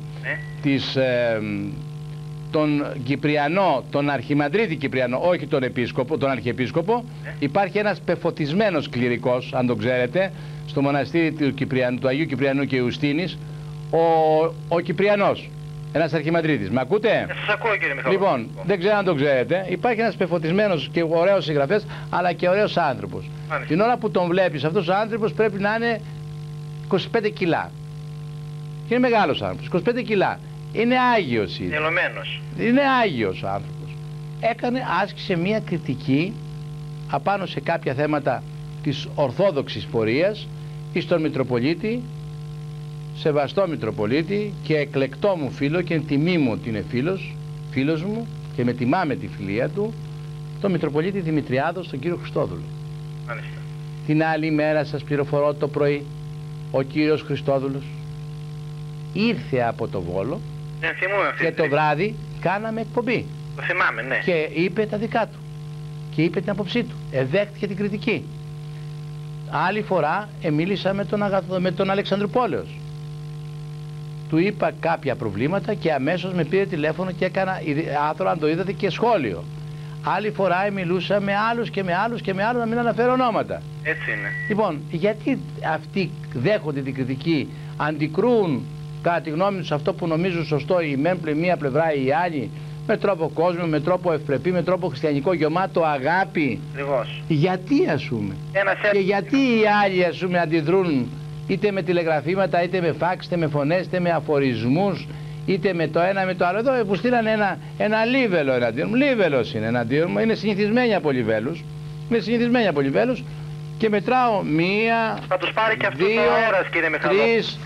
Speaker 1: τον Κυπριανό, τον Αρχιμανδρίτη Κυπριανό, όχι τον Επίσκοπο, τον Αρχιεπίσκοπο. Υπάρχει ένας πεφωτισμένος κληρικός, αν τον ξέρετε, στο μοναστήρι του Αγίου Κυπριανού και Ιουστίνης, ο Κυπριανός, ένας Αρχιμανδρίτης. Μ' ακούτε?
Speaker 5: Σας ακούω κύριε Μιχαλόπουλε.
Speaker 1: Λοιπόν, δεν ξέρω αν τον ξέρετε, υπάρχει ένας πεφωτισμένος και ωραίος συγγραφέας, αλλά και ωραίος άνθρωπος. Την ώρα που τον βλέπεις, αυτός ο άνθρωπος πρέπει να είναι 25 κιλά. Και είναι μεγάλος άνθρωπος, 25 κιλά. Είναι Άγιος. Είναι Άγιος ο άνθρωπος. Άσκησε μια κριτική απάνω σε κάποια θέματα της ορθόδοξης πορείας εις τον Μητροπολίτη, σεβαστό Μητροπολίτη και εκλεκτό μου φίλο και τιμή μου ότι είναι φίλος μου και με τιμά με τη φιλία του, στον Μητροπολίτη Δημητριάδο, στον κύριο Χριστόδουλο.
Speaker 5: Μάλιστα.
Speaker 1: Την άλλη μέρα, σας πληροφορώ, το πρωί, ο κύριος Χριστόδουλος ήρθε από το Βόλο και το βράδυ κάναμε εκπομπή.
Speaker 5: Το θυμάμαι, ναι.
Speaker 1: Και είπε τα δικά του και είπε την άποψή του, δέχτηκε την κριτική. Άλλη φορά μίλησα με τον Αλεξανδρουπόλεως. Του είπα κάποια προβλήματα και αμέσως με πήρε τηλέφωνο και έκανα άθρο, αν το είδατε, και σχόλιο. Άλλη φορά μιλούσα με άλλους και με άλλους και με άλλους, να μην αναφέρω ονόματα.
Speaker 5: Έτσι είναι.
Speaker 1: Λοιπόν, γιατί αυτοί δέχονται την κριτική, αντικρούν κατά τη γνώμη τους αυτό που νομίζουν σωστό η μία πλευρά ή η άλλη, με τρόπο κόσμο, με τρόπο ευπρεπή, με τρόπο χριστιανικό, γεμάτο αγάπη.
Speaker 5: Ακριβώς.
Speaker 1: Γιατί, ας πούμε, και γιατί οι άλλοι, ας πούμε, αντιδρούν είτε με τηλεγραφήματα, είτε με φάξ, είτε με φωνές, είτε με αφορισμούς, είτε με το ένα με το άλλο. Εδώ που στείλανε ένα λίβελο εναντίον μου. Λίβελος είναι εναντίον μου, είναι συνηθισμένοι από λιβέλους. Είναι συνηθισμένοι από λιβέλους και μετράω 1,
Speaker 5: θα τους πάρει και
Speaker 1: 2,
Speaker 5: αυτός ο αέρας, κύριε Μιχαλό.
Speaker 1: 3,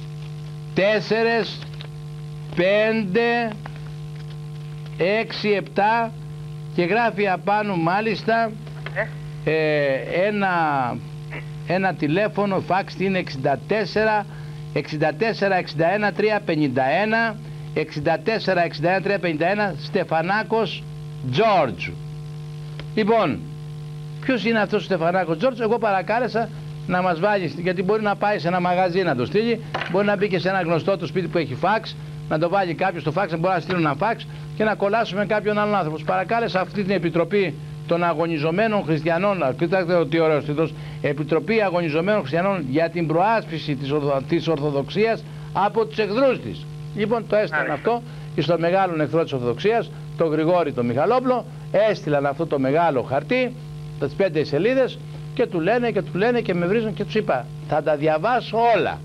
Speaker 1: 4, 5, 6, 7 και γράφει απάνω μάλιστα ένα τηλέφωνο, φάξ είναι 64 61 351 64 61 351 Στεφανάκος Τζόρτζ. Λοιπόν, ποιος είναι αυτός ο Στεφανάκος Τζόρτζ? Εγώ παρακάλεσα να μας βάλει, γιατί μπορεί να πάει σε ένα μαγαζί να το στείλει, μπορεί να μπει και σε ένα γνωστό του σπίτι που έχει φάξ, να το βάλει κάποιος στο φάξ, μπορεί να στείλει ένα φάξ και να κολλάσουμε κάποιον άλλον άνθρωπο. Παρακάλεσα αυτή την Επιτροπή των Αγωνιζομένων Χριστιανών, κοιτάξτε τι ωραίος τίτλος, Επιτροπή Αγωνιζομένων Χριστιανών για την προάσπιση της Ορθοδοξίας από τους εχθρούς της. Λοιπόν, το έστειλαν αυτό και στον μεγάλο εχθρό της Ορθοδοξίας, τον Γρηγόρη τον Μιχαλόπουλο, έστειλαν αυτό το μεγάλο χαρτί, τις 5 σελίδες, και του λένε και με βρίζουν και τους είπα, θα τα διαβάσω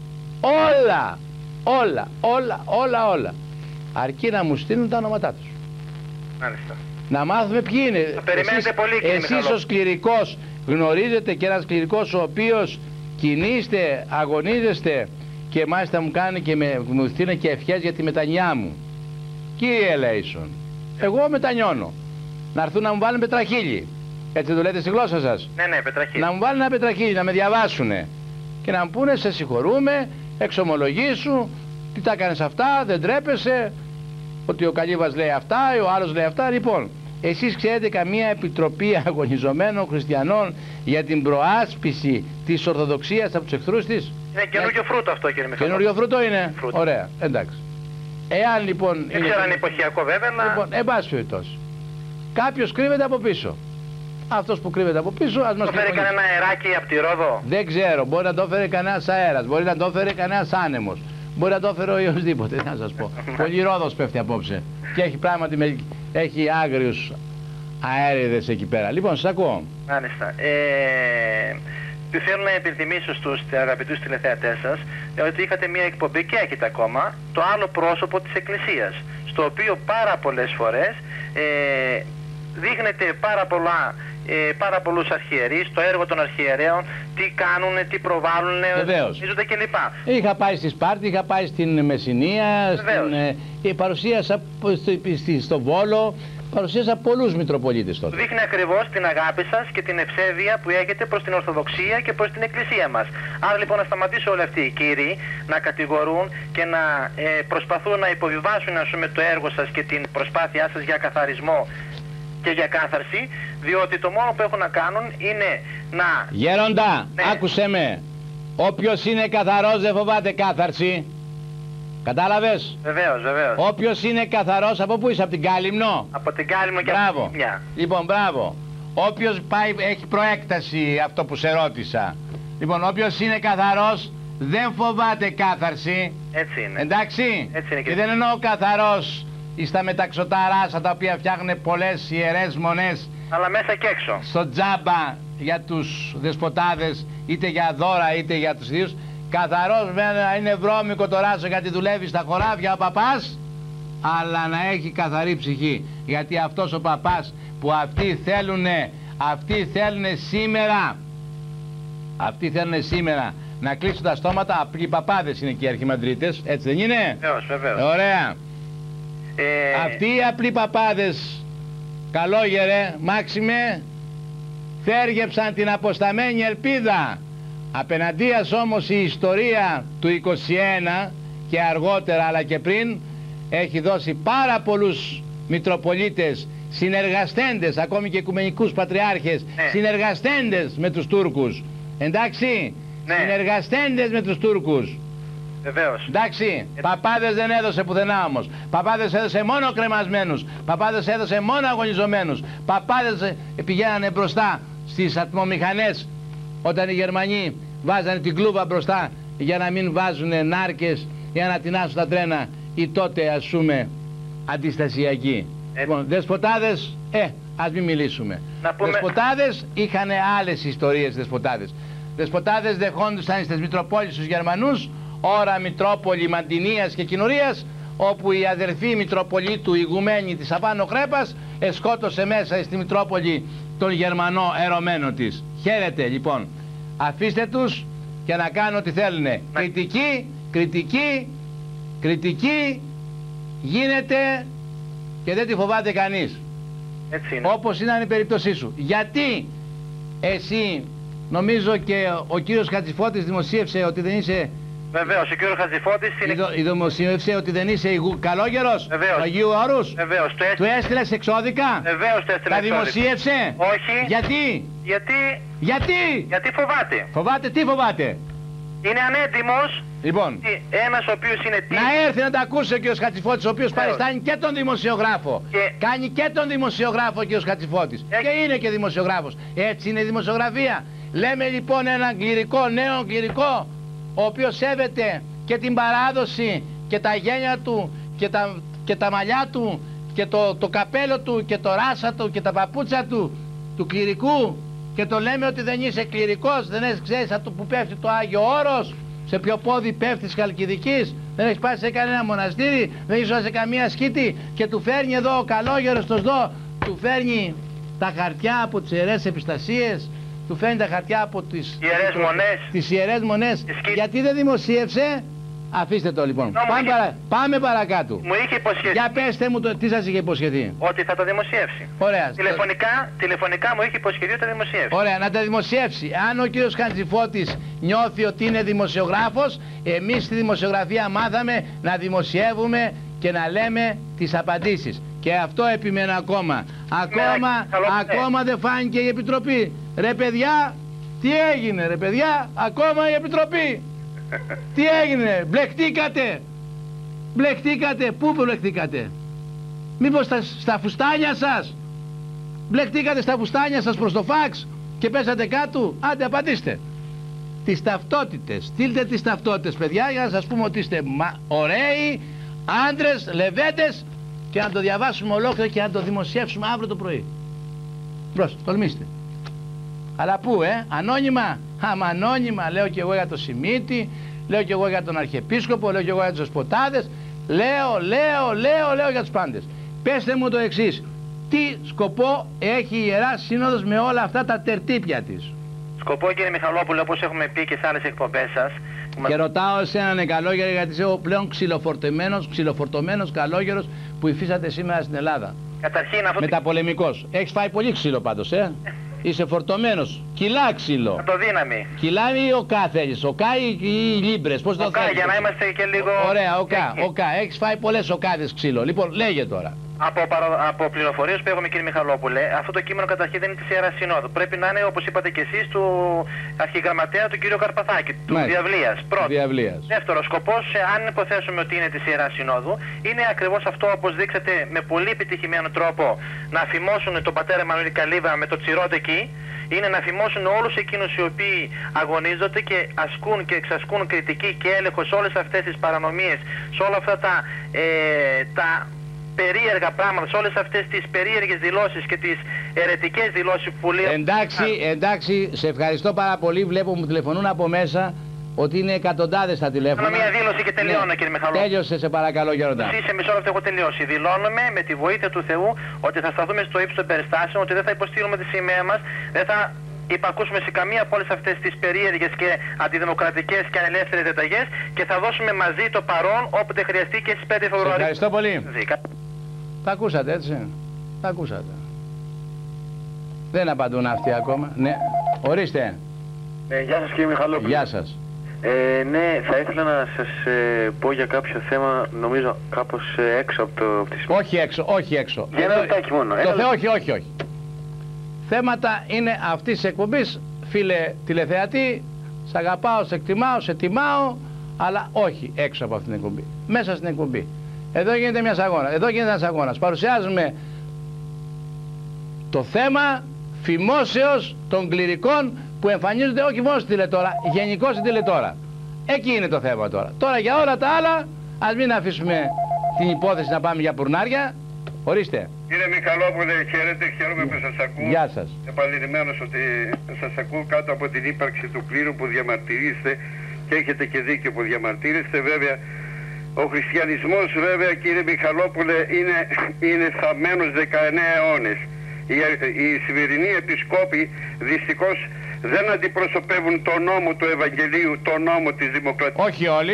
Speaker 1: όλα, αρκεί να μου στείλουν τα ονόματά τους.
Speaker 5: Μάλιστα.
Speaker 1: Να μάθουμε ποιοι είναι. Εσείς ως κληρικός γνωρίζετε, και ένας κληρικός ο οποίος κινείστε, αγωνίζεστε και μάλιστα μου κάνει και μου στείλει και ευχές για τη μετανιά μου. Κύριε Λέισον, εγώ μετανιώνω. Να έρθουν να μου βάλουν πετραχίλι. Έτσι το λέτε στη γλώσσα σας?
Speaker 5: Ναι, πετραχίλι.
Speaker 1: Να μου βάλουν ένα πετραχίλι, να με διαβάσουνε και να μου πούνε, σε συγχωρούμε, εξομολογήσου, τι τα κάνεις αυτά, δεν τρέπεσαι, ότι ο Καλύβας λέει αυτά, ο άλλος λέει αυτά. Λοιπόν, εσείς ξέρετε καμία επιτροπή αγωνιζομένων χριστιανών για την προάσπιση της Ορθοδοξίας από τους εχθρούς της?
Speaker 5: Είναι καινούριο φρούτο αυτό, κύριε Μιχαλό.
Speaker 1: Καινούριο φρούτο είναι. Φρούτο. Ωραία, εντάξει. Εάν λοιπόν.
Speaker 5: Δεν ξέρω αν είναι εποχιακό βέβαια, αλλά.
Speaker 1: Λοιπόν, εν πάση περιπτώσει, κάποιος κρύβεται από πίσω. Αυτός που κρύβεται από πίσω, ας μας πει.
Speaker 5: Το φέρει κανένα αεράκι από τη Ρόδο?
Speaker 1: Δεν ξέρω, μπορεί να το φέρει κανένας αέρας, μπορεί να το φέρει κανένας άνεμος, μπορεί να το φέρει οποιοσδήποτε, να σας πω. Πολύ Ρόδος πέφτει απόψε και έχει πράγματι, έχει άγριους αέριδες εκεί πέρα. Λοιπόν, σας ακούω.
Speaker 5: Μάλιστα. Θέλω να επιθυμίσω στους αγαπητούς τηλεθεατές σας ότι είχατε μια εκπομπή και έχετε ακόμα, το άλλο πρόσωπο της Εκκλησίας, στο οποίο πάρα πολλές φορές δείχνετε πάρα πολλούς αρχιερείς, το έργο των αρχιερέων, τι κάνουν, τι προβάλλουν, ορίζονται κλπ.
Speaker 1: Είχα πάει στη Σπάρτη, είχα πάει στην Μεσσηνία, παρουσίασα στο Βόλο, παρουσίασα πολλούς Μητροπολίτες τότε.
Speaker 5: Δείχνει ακριβώς την αγάπη σας και την ευσέβεια που έχετε προς την Ορθοδοξία και προς την Εκκλησία μας. Άρα λοιπόν να σταματήσω όλοι αυτοί οι κύριοι να κατηγορούν και να προσπαθούν να υποβιβάσουν, ας πούμε, το έργο σας και την προσπάθειά σας για καθαρισμό και για κάθαρση, διότι το μόνο που έχουν να κάνουν είναι να...
Speaker 1: Γέροντα, άκουσέ με. Όποιος είναι καθαρός δεν φοβάται κάθαρση. Κατάλαβες?
Speaker 5: Βεβαίως.
Speaker 1: Όποιος είναι καθαρός, από πού είσαι, από την Κάλυμνο?
Speaker 5: Από την Κάλυμνο και
Speaker 1: μπράβο.
Speaker 5: Από την Λίμνια.
Speaker 1: Λοιπόν, μπράβο. Όποιος πάει, έχει προέκταση αυτό που σε ρώτησα. Λοιπόν, όποιος είναι καθαρός δεν φοβάται κάθαρση.
Speaker 5: Έτσι είναι.
Speaker 1: Εντάξει?
Speaker 5: Έτσι είναι.
Speaker 1: Και δεν εννοώ καθαρός στα μεταξωτάράσα τα οποία φτιάχνουν πολλές ιερές μονές,
Speaker 5: αλλά μέσα και έξω.
Speaker 1: Στο τζάμπα για τους δεσποτάδες, είτε για δώρα είτε για τους ίδιους. Καθαρός βέβαια είναι βρώμικο το ράσο γιατί δουλεύει στα χωράφια ο παπάς, αλλά να έχει καθαρή ψυχή. Γιατί αυτός ο παπάς που αυτοί θέλουν σήμερα να κλείσουν τα στόματα, απλοί παπάδες είναι και οι αρχιμανδρίτες, έτσι δεν είναι?
Speaker 5: Βεβαίως.
Speaker 1: Ωραία. Αυτοί οι απλοί παπάδες καλόγερε Μάξιμε, θέργεψαν την αποσταμένη ελπίδα. Απέναντίας όμως η ιστορία του 21 και αργότερα αλλά και πριν έχει δώσει πάρα πολλούς Μητροπολίτες, συνεργαστέντες, ακόμη και οικουμενικούς πατριάρχες, συνεργαστέντες με τους Τούρκους. Εντάξει, συνεργαστέντες με τους Τούρκους.
Speaker 5: Βεβαίως.
Speaker 1: Εντάξει, παπάδες δεν έδωσε πουθενά όμως. Παπάδες έδωσε μόνο κρεμασμένους. Παπάδες έδωσε μόνο αγωνιζομένους. Παπάδες πηγαίνανε μπροστά στις ατμομηχανές όταν οι Γερμανοί βάζανε την κλούβα μπροστά για να μην βάζουν νάρκες για να τεινάσουν τα τρένα ή τότε ας πούμε αντιστασιακοί. Λοιπόν, δεσποτάδες, ας μην μιλήσουμε. Δεσποτάδες είχαν άλλες ιστορίες. Δεσποτάδες δεχόντουσαν στις Μητροπόλεις τους Γερμανούς, ώρα Μητρόπολη Μαντινίας και Κοινουρίας, όπου η αδερφή Μητροπολίτου ηγουμένη της απάνω Κρέπας σκότωσε μέσα στη Μητρόπολη τον Γερμανό ερωμένο της. Χαίρετε λοιπόν, αφήστε τους και να κάνουν ό,τι θέλουνε. Κριτική γίνεται και δεν τη φοβάται κανείς.
Speaker 5: Έτσι είναι.
Speaker 1: Όπως ήταν η περίπτωσή σου. Γιατί εσύ, νομίζω και ο κύριος Χατζηφώτης δημοσίευσε ότι δεν είσαι...
Speaker 5: Βεβαίως, ο κύριος Χατζηφώτης είναι...
Speaker 1: Δημοσίευσε ότι δεν είσαι καλόγερος του Αγίου Όρους.
Speaker 5: Βεβαίως.
Speaker 1: Του έστειλες εξώδικα.
Speaker 5: Βεβαίως το έστειλε.
Speaker 1: Τα δημοσίευσε.
Speaker 5: Όχι. Γιατί φοβάται.
Speaker 1: Τι φοβάται?
Speaker 5: Είναι ανέτοιμος.
Speaker 1: Λοιπόν,
Speaker 5: ένας ο οποίος είναι
Speaker 1: να έρθει να τα ακούσει ο κύριος Χατζηφώτης, ο οποίος παριστάνει και τον δημοσιογράφο. Κάνει και τον δημοσιογράφο ο κύριος Χατζηφώτης. Και είναι και δημοσιογράφος. Έτσι είναι η δημοσιογραφία. Λέμε λοιπόν έναν κληρικό, νέο κληρικό, ο οποίος σέβεται και την παράδοση και τα γένια του και τα μαλλιά του και το καπέλο του και το ράσα του και τα παπούτσα του κληρικού, και το λέμε ότι δεν είσαι κληρικός, δεν ξέρεις από που πέφτει το Άγιο Όρος, σε ποιο πόδι πέφτει της Χαλκιδικής, δεν έχεις πάει σε κανένα μοναστήρι, δεν έχεις πάει σε καμία σκήτη, και του φέρνει εδώ ο καλόγερος το ΣΔΟ, του φέρνει τα χαρτιά από τις Ιερές Επιστασίες, του φέρνει τα χαρτιά από τις Ιερές Μονές. Γιατί δεν δημοσίευσε? Αφήστε το λοιπόν. Πάμε παρακάτω.
Speaker 5: Μου είχε υποσχεθεί.
Speaker 1: Για πέστε μου τι σας είχε υποσχεθεί.
Speaker 5: Ότι θα το δημοσιεύσει.
Speaker 1: Ωραία.
Speaker 5: Τηλεφωνικά μου είχε υποσχεθεί ότι θα δημοσιεύσει.
Speaker 1: Ωραία, να τα δημοσιεύσει. Αν ο κύριος Χατζηφώτης νιώθει ότι είναι δημοσιογράφος, εμείς στη δημοσιογραφία μάθαμε να δημοσιεύουμε και να λέμε τις απαντήσεις. Και αυτό επιμένω ακόμα. Ακόμα δεν φάνηκε η Επιτροπή. Ρε παιδιά, τι έγινε ρε παιδιά, ακόμα η Επιτροπή. Τι έγινε, μπλεχτήκατε, πού μπλεχτήκατε? Μήπως στα φουστάνια σας? Μπλεχτήκατε στα φουστάνια σας προς το φαξ και πέσατε κάτω? Άντε απαντήστε. Τις ταυτότητες, στείλτε τις ταυτότητες παιδιά, για να σας πούμε ότι είστε ωραίοι, άντρες, λεβέντες, και να το διαβάσουμε ολόκληρο και να το δημοσιεύσουμε αύριο το πρωί. Μπρος, τολμήστε. Αλλά πού ανώνυμα? Άμα ανώνυμα, λέω και εγώ για τον Σιμίτη, λέω και εγώ για τον Αρχιεπίσκοπο, λέω και εγώ για τους Δεσποτάδες, λέω για τους πάντες. Πέστε μου το εξής, τι σκοπό έχει η Ιερά Σύνοδος με όλα αυτά τα τερτύπια της?
Speaker 5: Σκοπό, κύριε Μιχαλόπουλο, όπως έχουμε πει και σε άλλες εκπομπές σας.
Speaker 1: Και ρωτάω εσέναν καλόγερο, γιατί είσαι ο πλέον ξυλοφορτωμένος καλόγερος που υφίσατε σήμερα στην Ελλάδα.
Speaker 5: Καταρχήν αυτό...
Speaker 1: Μεταπολεμικός. Έχεις φάει πολύ ξύλο πάντως, Είσαι φορτωμένος. Κιλά ξύλο.
Speaker 5: Από το δύναμη.
Speaker 1: Κιλά ή οκά θέλεις? Οκά ή λίμπρες? Πώς το θέλεις?
Speaker 5: Για να είμαστε και λίγο...
Speaker 1: Ωραία, οκά. Έχεις φάει πολλές οκάδες ξύλο. Λοιπόν, λέγε τώρα.
Speaker 5: Από πληροφορίες που έχουμε, κύριε Μιχαλόπουλε, αυτό το κείμενο καταρχήν δεν είναι της Ιεράς Συνόδου. Πρέπει να είναι, όπως είπατε και εσείς, του αρχιγραμματέα του κύριου Καρπαθάκη, του Διαυλίας. Πρώτο. Δεύτερο, σκοπός, αν υποθέσουμε ότι είναι της Ιεράς Συνόδου, είναι ακριβώς αυτό, όπως δείξατε με πολύ επιτυχημένο τρόπο, να αφημώσουν τον πατέρα Εμμανουήλ Καλύβα με το τσιρότεκι. Είναι να θυμώσουν όλους εκείνους οι οποίοι αγωνίζονται και ασκούν και εξασκούν κριτική και έλεγχο σε όλες αυτές τις παρανομίες, σε όλα αυτά τα περίεργα πράγματα, σε όλες αυτές τις περίεργες δηλώσεις και τις αιρετικές δηλώσεις που λέει...
Speaker 1: Εντάξει, σε ευχαριστώ πάρα πολύ. Βλέπω μου τηλεφωνούν από μέσα ότι είναι εκατοντάδες τα τηλέφωνα.
Speaker 5: Κάνω μια δήλωση και τελειώνω, κύριε Μιχαλόπουλο.
Speaker 1: Τέλειωσε, σε παρακαλώ, Γέροντα.
Speaker 5: Σε μισό λεπτό έχω τελειώσει. Δηλώνουμε με τη βοήθεια του Θεού ότι θα σταθούμε στο ύψος των περιστάσεων, ότι δεν θα υποστείλουμε τη σημαία μας, δεν θα υπακούσουμε σε καμία από όλες αυτές τις περίεργες και αντιδημοκρατικές και ανελεύθερες διαταγές και θα δώσουμε μαζί το παρόν όποτε χρειαστεί και στις 5 Φεβρουαρίου.
Speaker 1: Ευχαριστώ πολύ. Τα ακούσατε, έτσι. Τα ακούσατε. Δεν απαντούν αυτοί ακόμα. Ναι. Ορίστε.
Speaker 6: Γεια σας κύριε Μιχαλόπουλο.
Speaker 1: Γεια σας.
Speaker 6: Ναι, θα ήθελα να σας πω για κάποιο θέμα, νομίζω κάπως έξω από τη σημασία.
Speaker 1: Όχι έξω, όχι έξω.
Speaker 6: Για ένα λεπτάκι μόνο.
Speaker 1: Όχι. Θέματα είναι αυτής της εκπομπής, φίλε τηλεθεατή, σ' αγαπάω, σε εκτιμάω, σε τιμάω, αλλά όχι έξω από αυτήν την εκπομπή. Μέσα στην εκπομπή. Εδώ γίνεται ένας αγώνας. Εδώ γίνεται ένας αγώνας. Παρουσιάζουμε το θέμα φημώσεως των κληρικών που εμφανίζονται όχι μόνο στην τηλετόρα, γενικώς στην τηλετόρα. Εκεί είναι το θέμα τώρα. Τώρα για όλα τα άλλα, ας μην αφήσουμε την υπόθεση να πάμε για πουρνάρια. Ορίστε.
Speaker 7: Κύριε Μιχαλόπουλε, χαίρετε, χαίρομαι που σας ακούω.
Speaker 1: Γεια σας.
Speaker 7: Επαληθευμένος ότι σας ακούω κάτω από την ύπαρξη του κλήρου που διαμαρτυρείστε και έχετε και δίκιο που διαμαρτύρεστε. Βέβαια, ο χριστιανισμός βέβαια κύριε Μιχαλόπουλε είναι θαμμένος 19 αιώνες. Οι σημερινοί επισκόποι δυστυχώς δεν αντιπροσωπεύουν τον νόμο του Ευαγγελίου, τον νόμο της Δημοκρατίας.
Speaker 1: Όχι όλοι.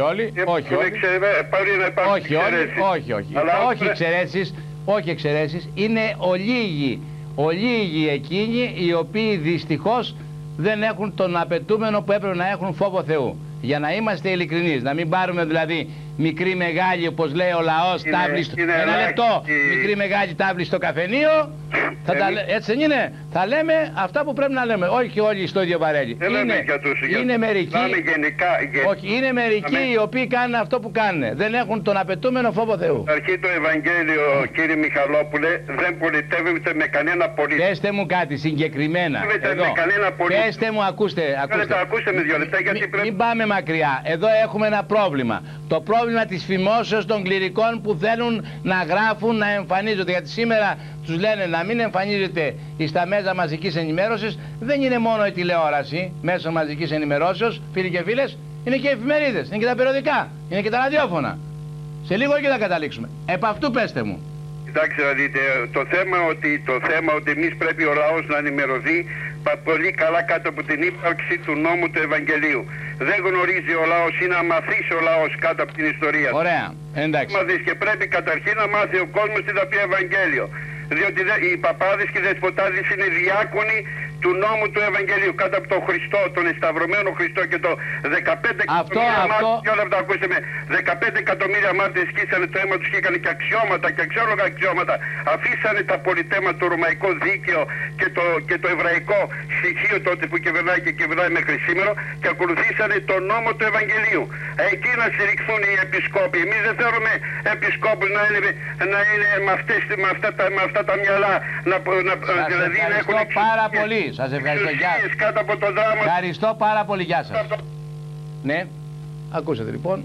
Speaker 1: Όχι εξαιρέσεις, είναι ολίγοι εκείνοι οι οποίοι δυστυχώς δεν έχουν τον απαιτούμενο που έπρεπε να έχουν φόβο Θεού. Για να είμαστε ειλικρινείς, να μην πάρουμε δηλαδή μικρή μεγάλη όπως λέει ο λαός τάβλη στο... Ένα λεπτό, μικρή μεγάλη τάβλη στο καφενείο, έτσι δεν είναι, θα λέμε αυτά που πρέπει να λέμε, όχι όλοι στο ίδιο βαρέλι. Είναι μερικοί, όχι, είναι μερικοί οι οποίοι κάνουν αυτό που κάνουν, δεν έχουν τον απαιτούμενο φόβο Θεού.
Speaker 7: Αρχή το Ευαγγέλιο κύριε Μιχαλόπουλε δεν πολιτεύεται με κανένα πολίτη.
Speaker 1: Πέστε μου κάτι συγκεκριμένα, εδώ, πέστε μου, ακούστε.
Speaker 7: Ακούστε με 2 λεπτά γιατί πρέπει...
Speaker 1: Μην πάμε μακριά, εδώ έχουμε ένα πρόβλημα. Το πρόβλημα της φημώσεως των κληρικών που θέλουν να γράφουν, να εμφανίζονται. Γιατί σήμερα τους λένε να μην εμφανίζεται στα μέσα μαζικής ενημέρωσης. Δεν είναι μόνο η τηλεόραση, μέσω μαζικής ενημερώσεως, φίλοι και φίλες, είναι και οι εφημερίδες, είναι και τα περιοδικά, είναι και τα ραδιόφωνα. Σε λίγο εκεί θα καταλήξουμε. Επ' αυτού πέστε μου.
Speaker 7: Κοιτάξτε να δείτε, το θέμα ότι εμείς πρέπει ο λαός να ενημερωθεί πολύ καλά κάτω από την ύπαρξη του νόμου του Ευαγγελίου. Δεν γνωρίζει ο λαός ή να μαθήσει ο λαός κάτω από την ιστορία.
Speaker 1: Ωραία, εντάξει.
Speaker 7: Και πρέπει καταρχήν να μάθει ο κόσμος τι θα πει Ευαγγέλιο. Διότι οι παπάδες και οι δεσποτάδες είναι διάκονοι του νόμου του Ευαγγελίου κάτω από τον Χριστό, τον εσταυρωμένο Χριστό και το 15 εκατομμύρια μάρτυρες. 15 εκατομμύρια μάρτυρες σκίσανε το αίμα τους και έκανε και αξιώματα και αξιόλογα αξιώματα. Αφήσανε τα πολυτέματα του ρωμαϊκό δίκαιο και το εβραϊκό στοιχείο τότε που κυβερνάει και κυβερνάει μέχρι σήμερα και ακολουθήσανε τον νόμο του Ευαγγελίου. Εκεί να στηριχθούν οι επισκόποι. Εμείς δεν θέλουμε επισκόπους να είναι με αυτά τα μυαλά.
Speaker 1: Δηλαδή να έχουν πάρα πολύ. Σας ευχαριστώ. Ευχαριστώ πάρα πολύ. Γεια σας. Ναι. Ακούσατε λοιπόν.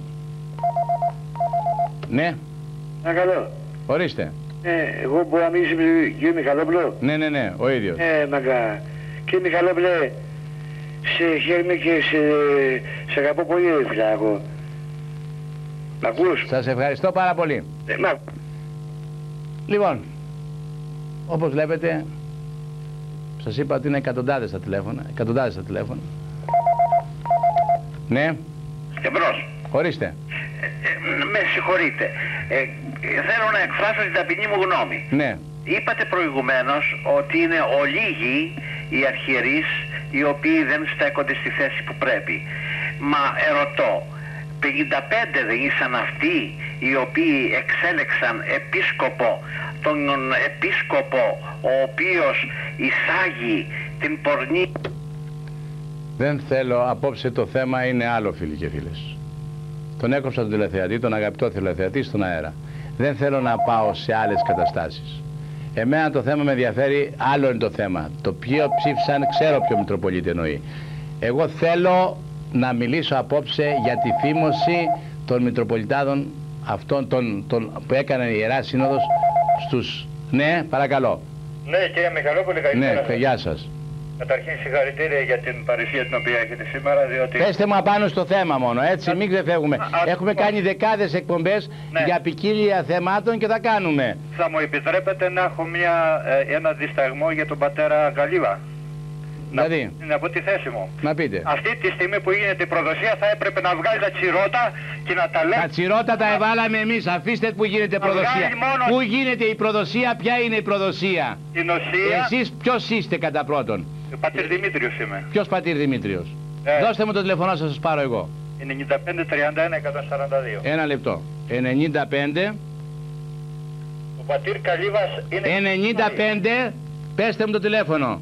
Speaker 1: Ναι.
Speaker 6: Καλό.
Speaker 1: Ορίστε.
Speaker 6: Εγώ μπορώ να μιλήσω με τον κύριο Μιχαλόπουλο.
Speaker 1: Ναι, ο ίδιος.
Speaker 6: Μακά. Κύριε Μιχαλόπουλε, σε χαίρομαι και σε αγαπώ πολύ φίλα εγώ. Μ' ακούς?
Speaker 1: Σας ευχαριστώ πάρα πολύ. Λοιπόν, όπως βλέπετε, σας είπα ότι είναι εκατοντάδες τα τηλέφωνα. Ναι.
Speaker 3: Εμπρός.
Speaker 1: Ορίστε.
Speaker 3: Με συγχωρείτε. Θέλω να εκφράσω την ταπεινή μου γνώμη.
Speaker 1: Ναι.
Speaker 3: Είπατε προηγουμένως ότι είναι ολίγοι οι αρχιερείς οι οποίοι δεν στέκονται στη θέση που πρέπει. Μα ερωτώ, 55 δεν ήσαν αυτοί οι οποίοι εξέλεξαν επίσκοπο, τον επίσκοπο ο οποίος εισάγει την πορνή?
Speaker 1: Δεν θέλω, απόψε το θέμα είναι άλλο φίλοι και φίλες. Τον έκοψα τον τηλεθεατή, τον αγαπητό τηλεθεατή στον αέρα. Δεν θέλω να πάω σε άλλες καταστάσεις. Εμένα το θέμα με ενδιαφέρει, άλλο είναι το θέμα. Το ποιο ψήφισαν, ξέρω ποιο Μητροπολίτη εννοεί. Εγώ θέλω να μιλήσω απόψε για τη φήμωση των Μητροπολιτάδων αυτών που έκανε η Ιερά Σύνοδος στους... Ναι, παρακαλώ.
Speaker 7: Ναι, κύριε Μιχαλόπουλε, καλησπέρα.
Speaker 1: Ναι, γεια σας.
Speaker 7: Καταρχήν συγχαρητήρια για την παρουσία την οποία έχετε σήμερα, διότι...
Speaker 1: Πέστε μου απάνω στο θέμα μόνο, έτσι, μην ξεφεύγουμε. Έχουμε κάνει δεκάδες εκπομπές για ποικίλια θεμάτων και θα κάνουμε.
Speaker 7: Θα μου επιτρέπετε να έχω ένα δισταγμό για τον πατέρα Γαλίβα?
Speaker 1: Δηλαδή.
Speaker 8: Να πω τη θέση μου.
Speaker 1: Να πείτε.
Speaker 8: Αυτή τη στιγμή που γίνεται η προδοσία θα έπρεπε να βγάλει τα τσιρότα και να τα λέει.
Speaker 1: Τα τσιρότα τα εβάλαμε εμείς. Αφήστε που γίνεται προδοσία. Πού γίνεται η προδοσία, ποια είναι η προδοσία?
Speaker 8: Την ουσία.
Speaker 1: Εσείς ποιος είστε κατά πρώτον?
Speaker 8: Πατήρ Δημήτριος είμαι.
Speaker 1: Ποιος πατήρ Δημήτριος? Δώστε μου το τηλεφωνό σας πάρω εγώ.
Speaker 8: 95-31-142.
Speaker 1: Ένα λεπτό. 95.
Speaker 8: Ο πατήρ Καλύβας είναι...
Speaker 1: 95. Πέστε μου το τηλέφωνο.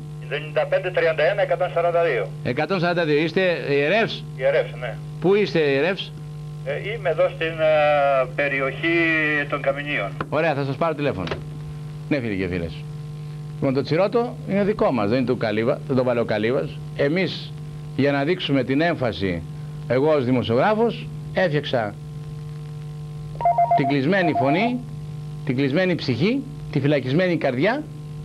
Speaker 8: 95-31-142.
Speaker 1: 142. Είστε ιερεύς?
Speaker 8: Ιερεύς, ναι.
Speaker 1: Πού είστε ιερεύς?
Speaker 8: Είμαι εδώ στην περιοχή των Καμινίων.
Speaker 1: Ωραία, θα σας πάρω τηλέφωνο. Ναι, φίλοι και φίλες. Λοιπόν, το τσιρότο είναι δικό μας, δεν είναι του Καλύβα, δεν το βάλε ο Καλύβας. Εμείς, για να δείξουμε την έμφαση, εγώ ως δημοσιογράφος, έφτιαξα την κλεισμένη φωνή, την κλεισμένη ψυχή, τη φυλακισμένη καρδιά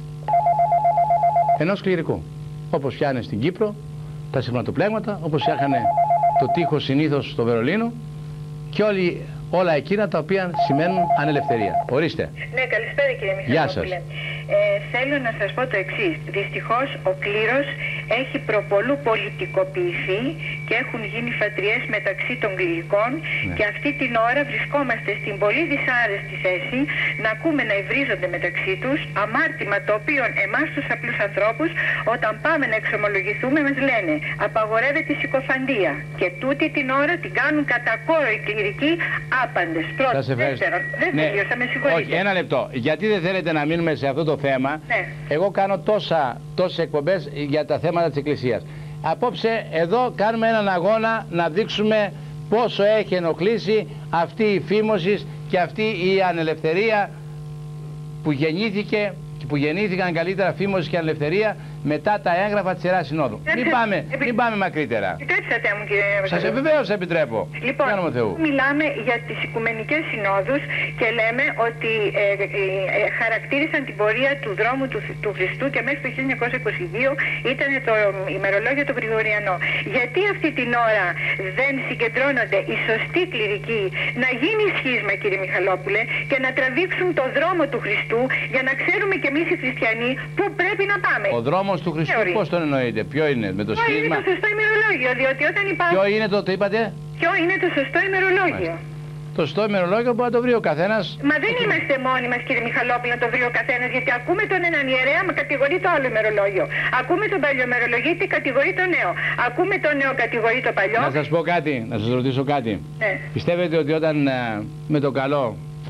Speaker 1: ενός κληρικού. Όπως φτιάνε στην Κύπρο τα συγματοπλέγματα, όπως φτιάχανε το τείχος συνήθως στο Βερολίνο και όλα εκείνα τα οποία σημαίνουν ανελευθερία. Ορίστε.
Speaker 4: Ναι, καλησπέρα κύριε Μιχαλόπουλε.
Speaker 1: Γεια σας.
Speaker 4: Θέλω να σας πω το εξής. Δυστυχώς ο κλήρος έχει προπολού πολιτικοποιηθεί και έχουν γίνει φατριές μεταξύ των κληρικών, και αυτή την ώρα βρισκόμαστε στην πολύ δυσάρεστη θέση να ακούμε να υβρίζονται μεταξύ τους, αμάρτημα το οποίο εμάς τους απλούς ανθρώπους όταν πάμε να εξομολογηθούμε μας λένε απαγορεύεται η συκοφαντία, και τούτη την ώρα την κάνουν κατά κόρο οι κληρικοί άπαντες. Πρώτον, δεύτερον, δεν τελείωσα, με συγχωρείτε.
Speaker 1: Όχι, ένα λεπτό. Γιατί δεν θέλετε να μείνουμε σε αυτό το θέμα? Εγώ κάνω τόσες εκπομπές για τα θέματα της Εκκλησίας. Απόψε εδώ κάνουμε έναν αγώνα να δείξουμε πόσο έχει ενοχλήσει αυτή η φήμωση και αυτή η ανελευθερία που γεννήθηκε και που γεννήθηκαν καλύτερα φήμωση και ανελευθερία μετά τα έγγραφα της Ιεράς Συνόδου. Μην πάμε μακρύτερα.
Speaker 4: Επιτρέψατε μου κύριε.
Speaker 1: Σας βεβαίως επιτρέπω.
Speaker 4: Λοιπόν, μιλάμε για τις Οικουμενικές Συνόδους και λέμε ότι χαρακτήρισαν την πορεία του δρόμου του Χριστού και μέχρι το 1922 ήταν το ημερολόγιο το Γρηγοριανό. Γιατί αυτή την ώρα δεν συγκεντρώνονται οι σωστοί κληρικοί να γίνει σχίσμα κύριε Μιχαλόπουλε και να τραβήξουν το δρόμο του Χριστού για να ξέρουμε κι εμείς οι χριστιανοί πού πρέπει να πάμε.
Speaker 1: Ο δρόμος του Χριστού πώς τον εννοείτε? Ποιο είναι? Με το σχίσμα?
Speaker 4: Είναι το σωστό ημερολόγιο, διότι όταν υπάρχουν...
Speaker 1: Ποιο είναι το είπατε?
Speaker 4: Ποιο είναι το σωστό ημερολόγιο?
Speaker 1: Το σωστό ημερολόγιο μπορεί να το βρει ο καθένας.
Speaker 4: Μα δεν είμαστε μόνοι μας κύριε Μιχαλόπουλο να το βρει ο καθένας, γιατί ακούμε τον έναν ιερέα μα κατηγορεί το άλλο ημερολόγιο. Ακούμε τον παλιό ημερολογίτη, κατηγορεί το νέο. Ακούμε το νέο, κατηγορεί το παλιό.
Speaker 1: Να σας πω κάτι, να σας ρωτήσω κάτι.
Speaker 4: Ναι.
Speaker 1: Πιστεύετε ότι όταν με το καλό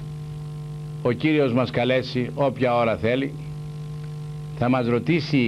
Speaker 1: ο Κύριος μας καλέσει όποια ώρα θέλει, θα μας ρωτήσει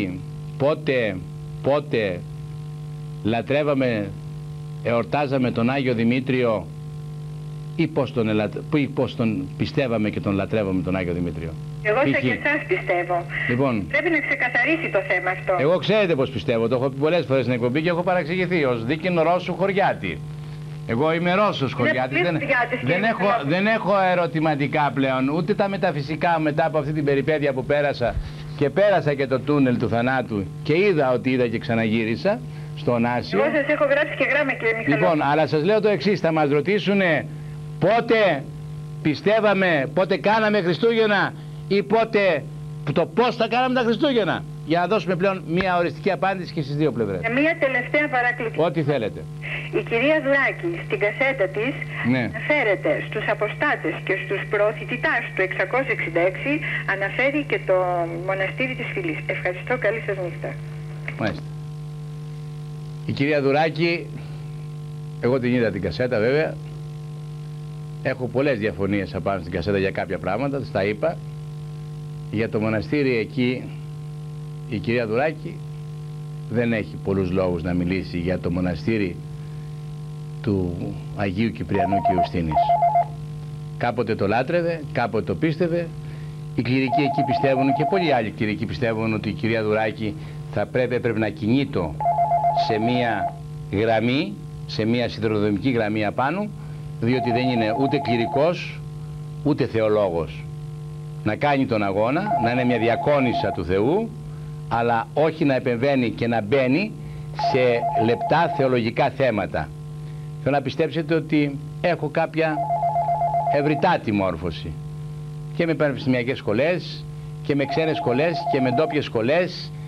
Speaker 1: πότε λατρεύαμε, εορτάζαμε τον Άγιο Δημήτριο ή πώς τον πιστεύαμε και τον λατρεύαμε τον Άγιο Δημήτριο?
Speaker 4: Εγώ σε και εσάς πιστεύω.
Speaker 1: Λοιπόν,
Speaker 4: πρέπει να ξεκαθαρίσει το θέμα αυτό.
Speaker 1: Εγώ ξέρετε πώς πιστεύω, το έχω πει πολλές φορές στην εκπομπή και έχω παραξηγηθεί ως δίκην Ρώσου χωριάτη. Εγώ είμαι Ρώσος χωριάτης, δεν έχω ερωτηματικά πλέον, ούτε τα μεταφυσικά μετά από αυτή την περιπέτεια που πέρασα, και πέρασα και το τούνελ του θανάτου και είδα ότι είδα και ξαναγύρισα στον Άσιο.
Speaker 4: Εγώ σας έχω γράψει και γράμμα κύριε Μιχαλόπουλο.
Speaker 1: Λοιπόν, αλλά σας λέω το εξής, θα μας ρωτήσουνε πότε πιστεύαμε, πότε κάναμε Χριστούγεννα ή πότε, το πώς θα κάναμε τα Χριστούγεννα. Για να δώσουμε πλέον μια οριστική απάντηση και στις δύο πλευρές.
Speaker 4: Μια τελευταία παράκληση.
Speaker 1: Ό,τι θέλετε.
Speaker 4: Η κυρία Δουράκη στην κασέτα της αναφέρεται στους αποστάτες και στους προωθητητάς του 666, αναφέρει και το μοναστήρι της Φυλής. Ευχαριστώ, καλή σας νύχτα.
Speaker 1: Μάλιστα. Η κυρία Δουράκη, εγώ την είδα την κασέτα βέβαια, έχω πολλές διαφωνίες απάνω στην κασέτα για κάποια πράγματα, τα είπα. Για το μοναστήρι εκεί η κυρία Δουράκη δεν έχει πολλούς λόγους να μιλήσει για το μοναστήρι του Αγίου Κυπριανού και Ιουστίνης. Κάποτε το λάτρευε, κάποτε το πίστευε. Οι κληρικοί εκεί πιστεύουν και πολλοί άλλοι κληρικοί πιστεύουν ότι η κυρία Δουράκη θα πρέπει να κινείται σε μία γραμμή, σε μία σιδηροδρομική γραμμή απάνω, διότι δεν είναι ούτε κληρικός ούτε θεολόγος. Να κάνει τον αγώνα, να είναι μια διακόνισσα του Θεού, αλλά όχι να επεμβαίνει και να μπαίνει σε λεπτά θεολογικά θέματα. Θέλω να πιστέψετε ότι έχω κάποια ευρυτάτη μόρφωση και με πανεπιστημιακές σχολές και με ξένες σχολές και με ντόπιες σχολές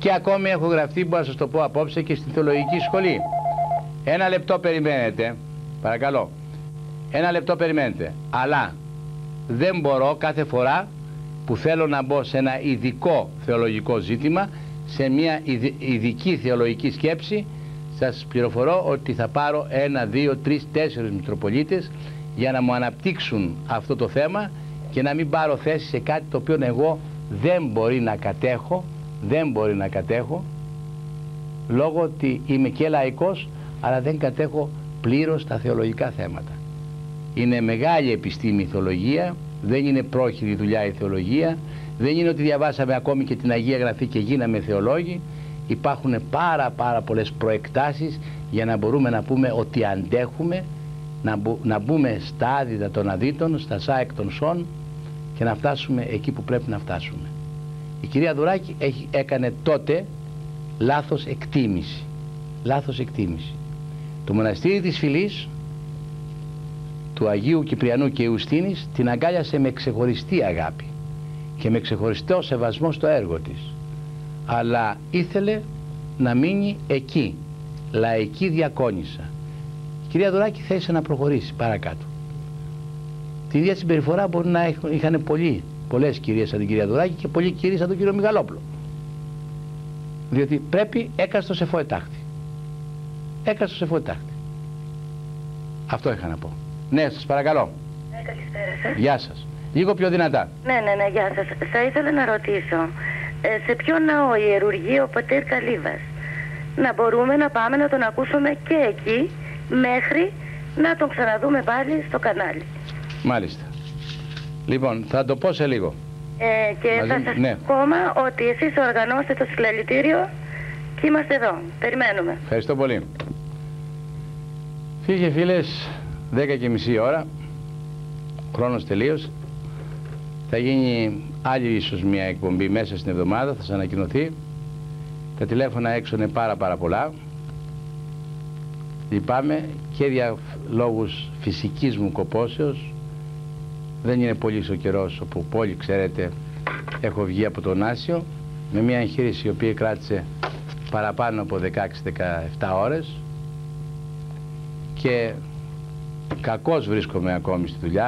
Speaker 1: Και ακόμη έχω γραφτεί, που να σας το πω απόψε, και στη θεολογική σχολή. Ένα λεπτό περιμένετε, παρακαλώ. Ένα λεπτό περιμένετε. Αλλά δεν μπορώ κάθε φορά που θέλω να μπω σε ένα ειδικό θεολογικό ζήτημα, σε μια ειδική θεολογική σκέψη, σας πληροφορώ ότι θα πάρω 1, 2, 3, 4 Μητροπολίτες για να μου αναπτύξουν αυτό το θέμα και να μην πάρω θέση σε κάτι το οποίο εγώ δεν μπορεί να κατέχω, λόγω ότι είμαι και λαϊκός, αλλά δεν κατέχω πλήρως τα θεολογικά θέματα. Είναι μεγάλη επιστήμη η θεολογία, δεν είναι πρόχειρη δουλειά η θεολογία, δεν είναι ότι διαβάσαμε ακόμη και την Αγία Γραφή και γίναμε θεολόγοι. Υπάρχουν πάρα πολλές προεκτάσεις για να μπορούμε να πούμε ότι αντέχουμε, να μπούμε στα άδυτα των αδύτων, στα σάεκ των σών και να φτάσουμε εκεί που πρέπει να φτάσουμε. Η κυρία Δουράκη έκανε τότε λάθος εκτίμηση. Το μοναστήρι της Φυλής του Αγίου Κυπριανού και Ιουστίνης την αγκάλιασε με ξεχωριστή αγάπη και με ξεχωριστό σεβασμό στο έργο της, αλλά ήθελε να μείνει εκεί, λαϊκή διακόνισσα. Η κυρία Δουράκη θέλησε να προχωρήσει παρακάτω. Την ίδια συμπεριφορά μπορεί να είχαν πολλές κυρίες σαν την κυρία Δουράκη και πολλοί κυρίες σαν τον κύριο Μιγαλόπουλο, διότι πρέπει έκαστος εφοετάχτη. Αυτό είχα να πω. Ναι, σας παρακαλώ.
Speaker 9: Καλησπέρα σας.
Speaker 1: Γεια σας. Λίγο πιο δυνατά.
Speaker 9: Ναι, γεια σας. Θα ήθελα να ρωτήσω, σε ποιο ναό ιερουργεί ο πατέρ Καλύβας? Να μπορούμε να πάμε να τον ακούσουμε και εκεί, μέχρι να τον ξαναδούμε πάλι στο κανάλι.
Speaker 1: Μάλιστα. Λοιπόν, θα το πω σε λίγο.
Speaker 9: Και θα σας πω ακόμα ότι εσείς οργανώσετε το συλλαλητήριο και είμαστε εδώ. Περιμένουμε.
Speaker 1: Ευχαριστώ πολύ. Φίλοι και φίλες, 10:30 ώρα, χρόνος τελείωσε. Θα γίνει άλλη ίσως μια εκπομπή μέσα στην εβδομάδα, θα σας ανακοινωθεί. Τα τηλέφωνα έξω είναι πάρα πολλά. Λυπάμαι και για λόγους φυσικής μου κοπόσεως. Δεν είναι πολύ ο καιρός όπου όλοι ξέρετε έχω βγει από τον Άσιο με μια εγχείρηση η οποία κράτησε παραπάνω από 16-17 ώρες και κακώς βρίσκομαι ακόμη στη δουλειά.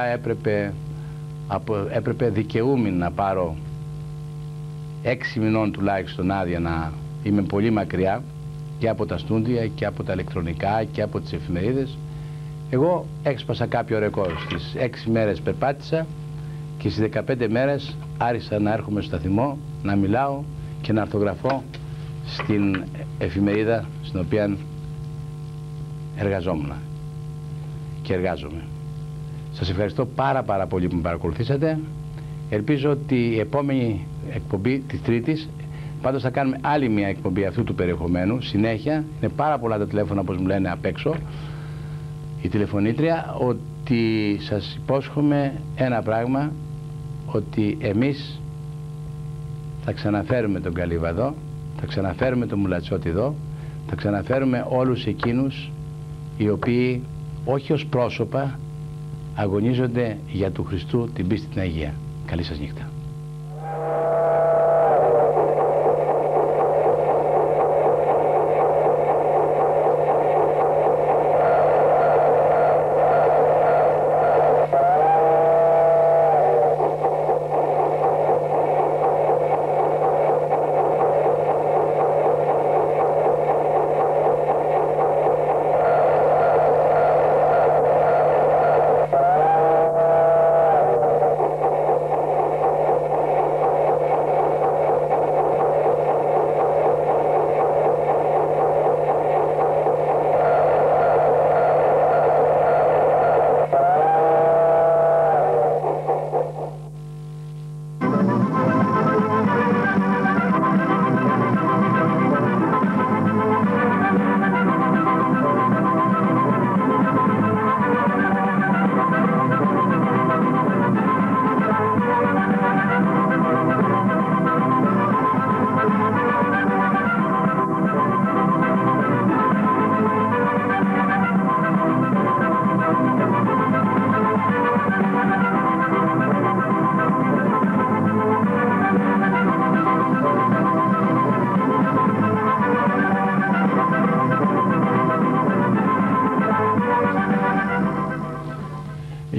Speaker 1: Έπρεπε δικαιούμενη να πάρω 6 μηνών τουλάχιστον άδεια, να είμαι πολύ μακριά και από τα στούντια και από τα ηλεκτρονικά και από τις εφημερίδες. Εγώ έξπασα κάποιο ρεκόρ. Στις 6 μέρες περπάτησα και στις 15 μέρες άρχισα να έρχομαι στο σταθμό, να μιλάω και να αρθογραφώ στην εφημερίδα στην οποία εργαζόμουν και εργάζομαι. Σας ευχαριστώ πάρα πολύ που με παρακολουθήσατε. Ελπίζω ότι η επόμενη εκπομπή της Τρίτης, πάντως θα κάνουμε άλλη μια εκπομπή αυτού του περιεχομένου, συνέχεια. Είναι πάρα πολλά τα τηλέφωνα, όπως μου λένε απ' έξω η τηλεφωνήτρια, ότι σας υπόσχομαι ένα πράγμα, ότι εμείς θα ξαναφέρουμε τον Καλύβα εδώ, θα ξαναφέρουμε τον Μουλατσότη εδώ, θα ξαναφέρουμε όλους εκείνους οι οποίοι όχι ως πρόσωπα αγωνίζονται για του Χριστού την πίστη την Αγία. Καλή σας νύχτα.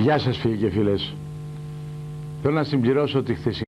Speaker 1: Γεια σας φίλοι και φίλες. Θέλω να συμπληρώσω τη χθεσινή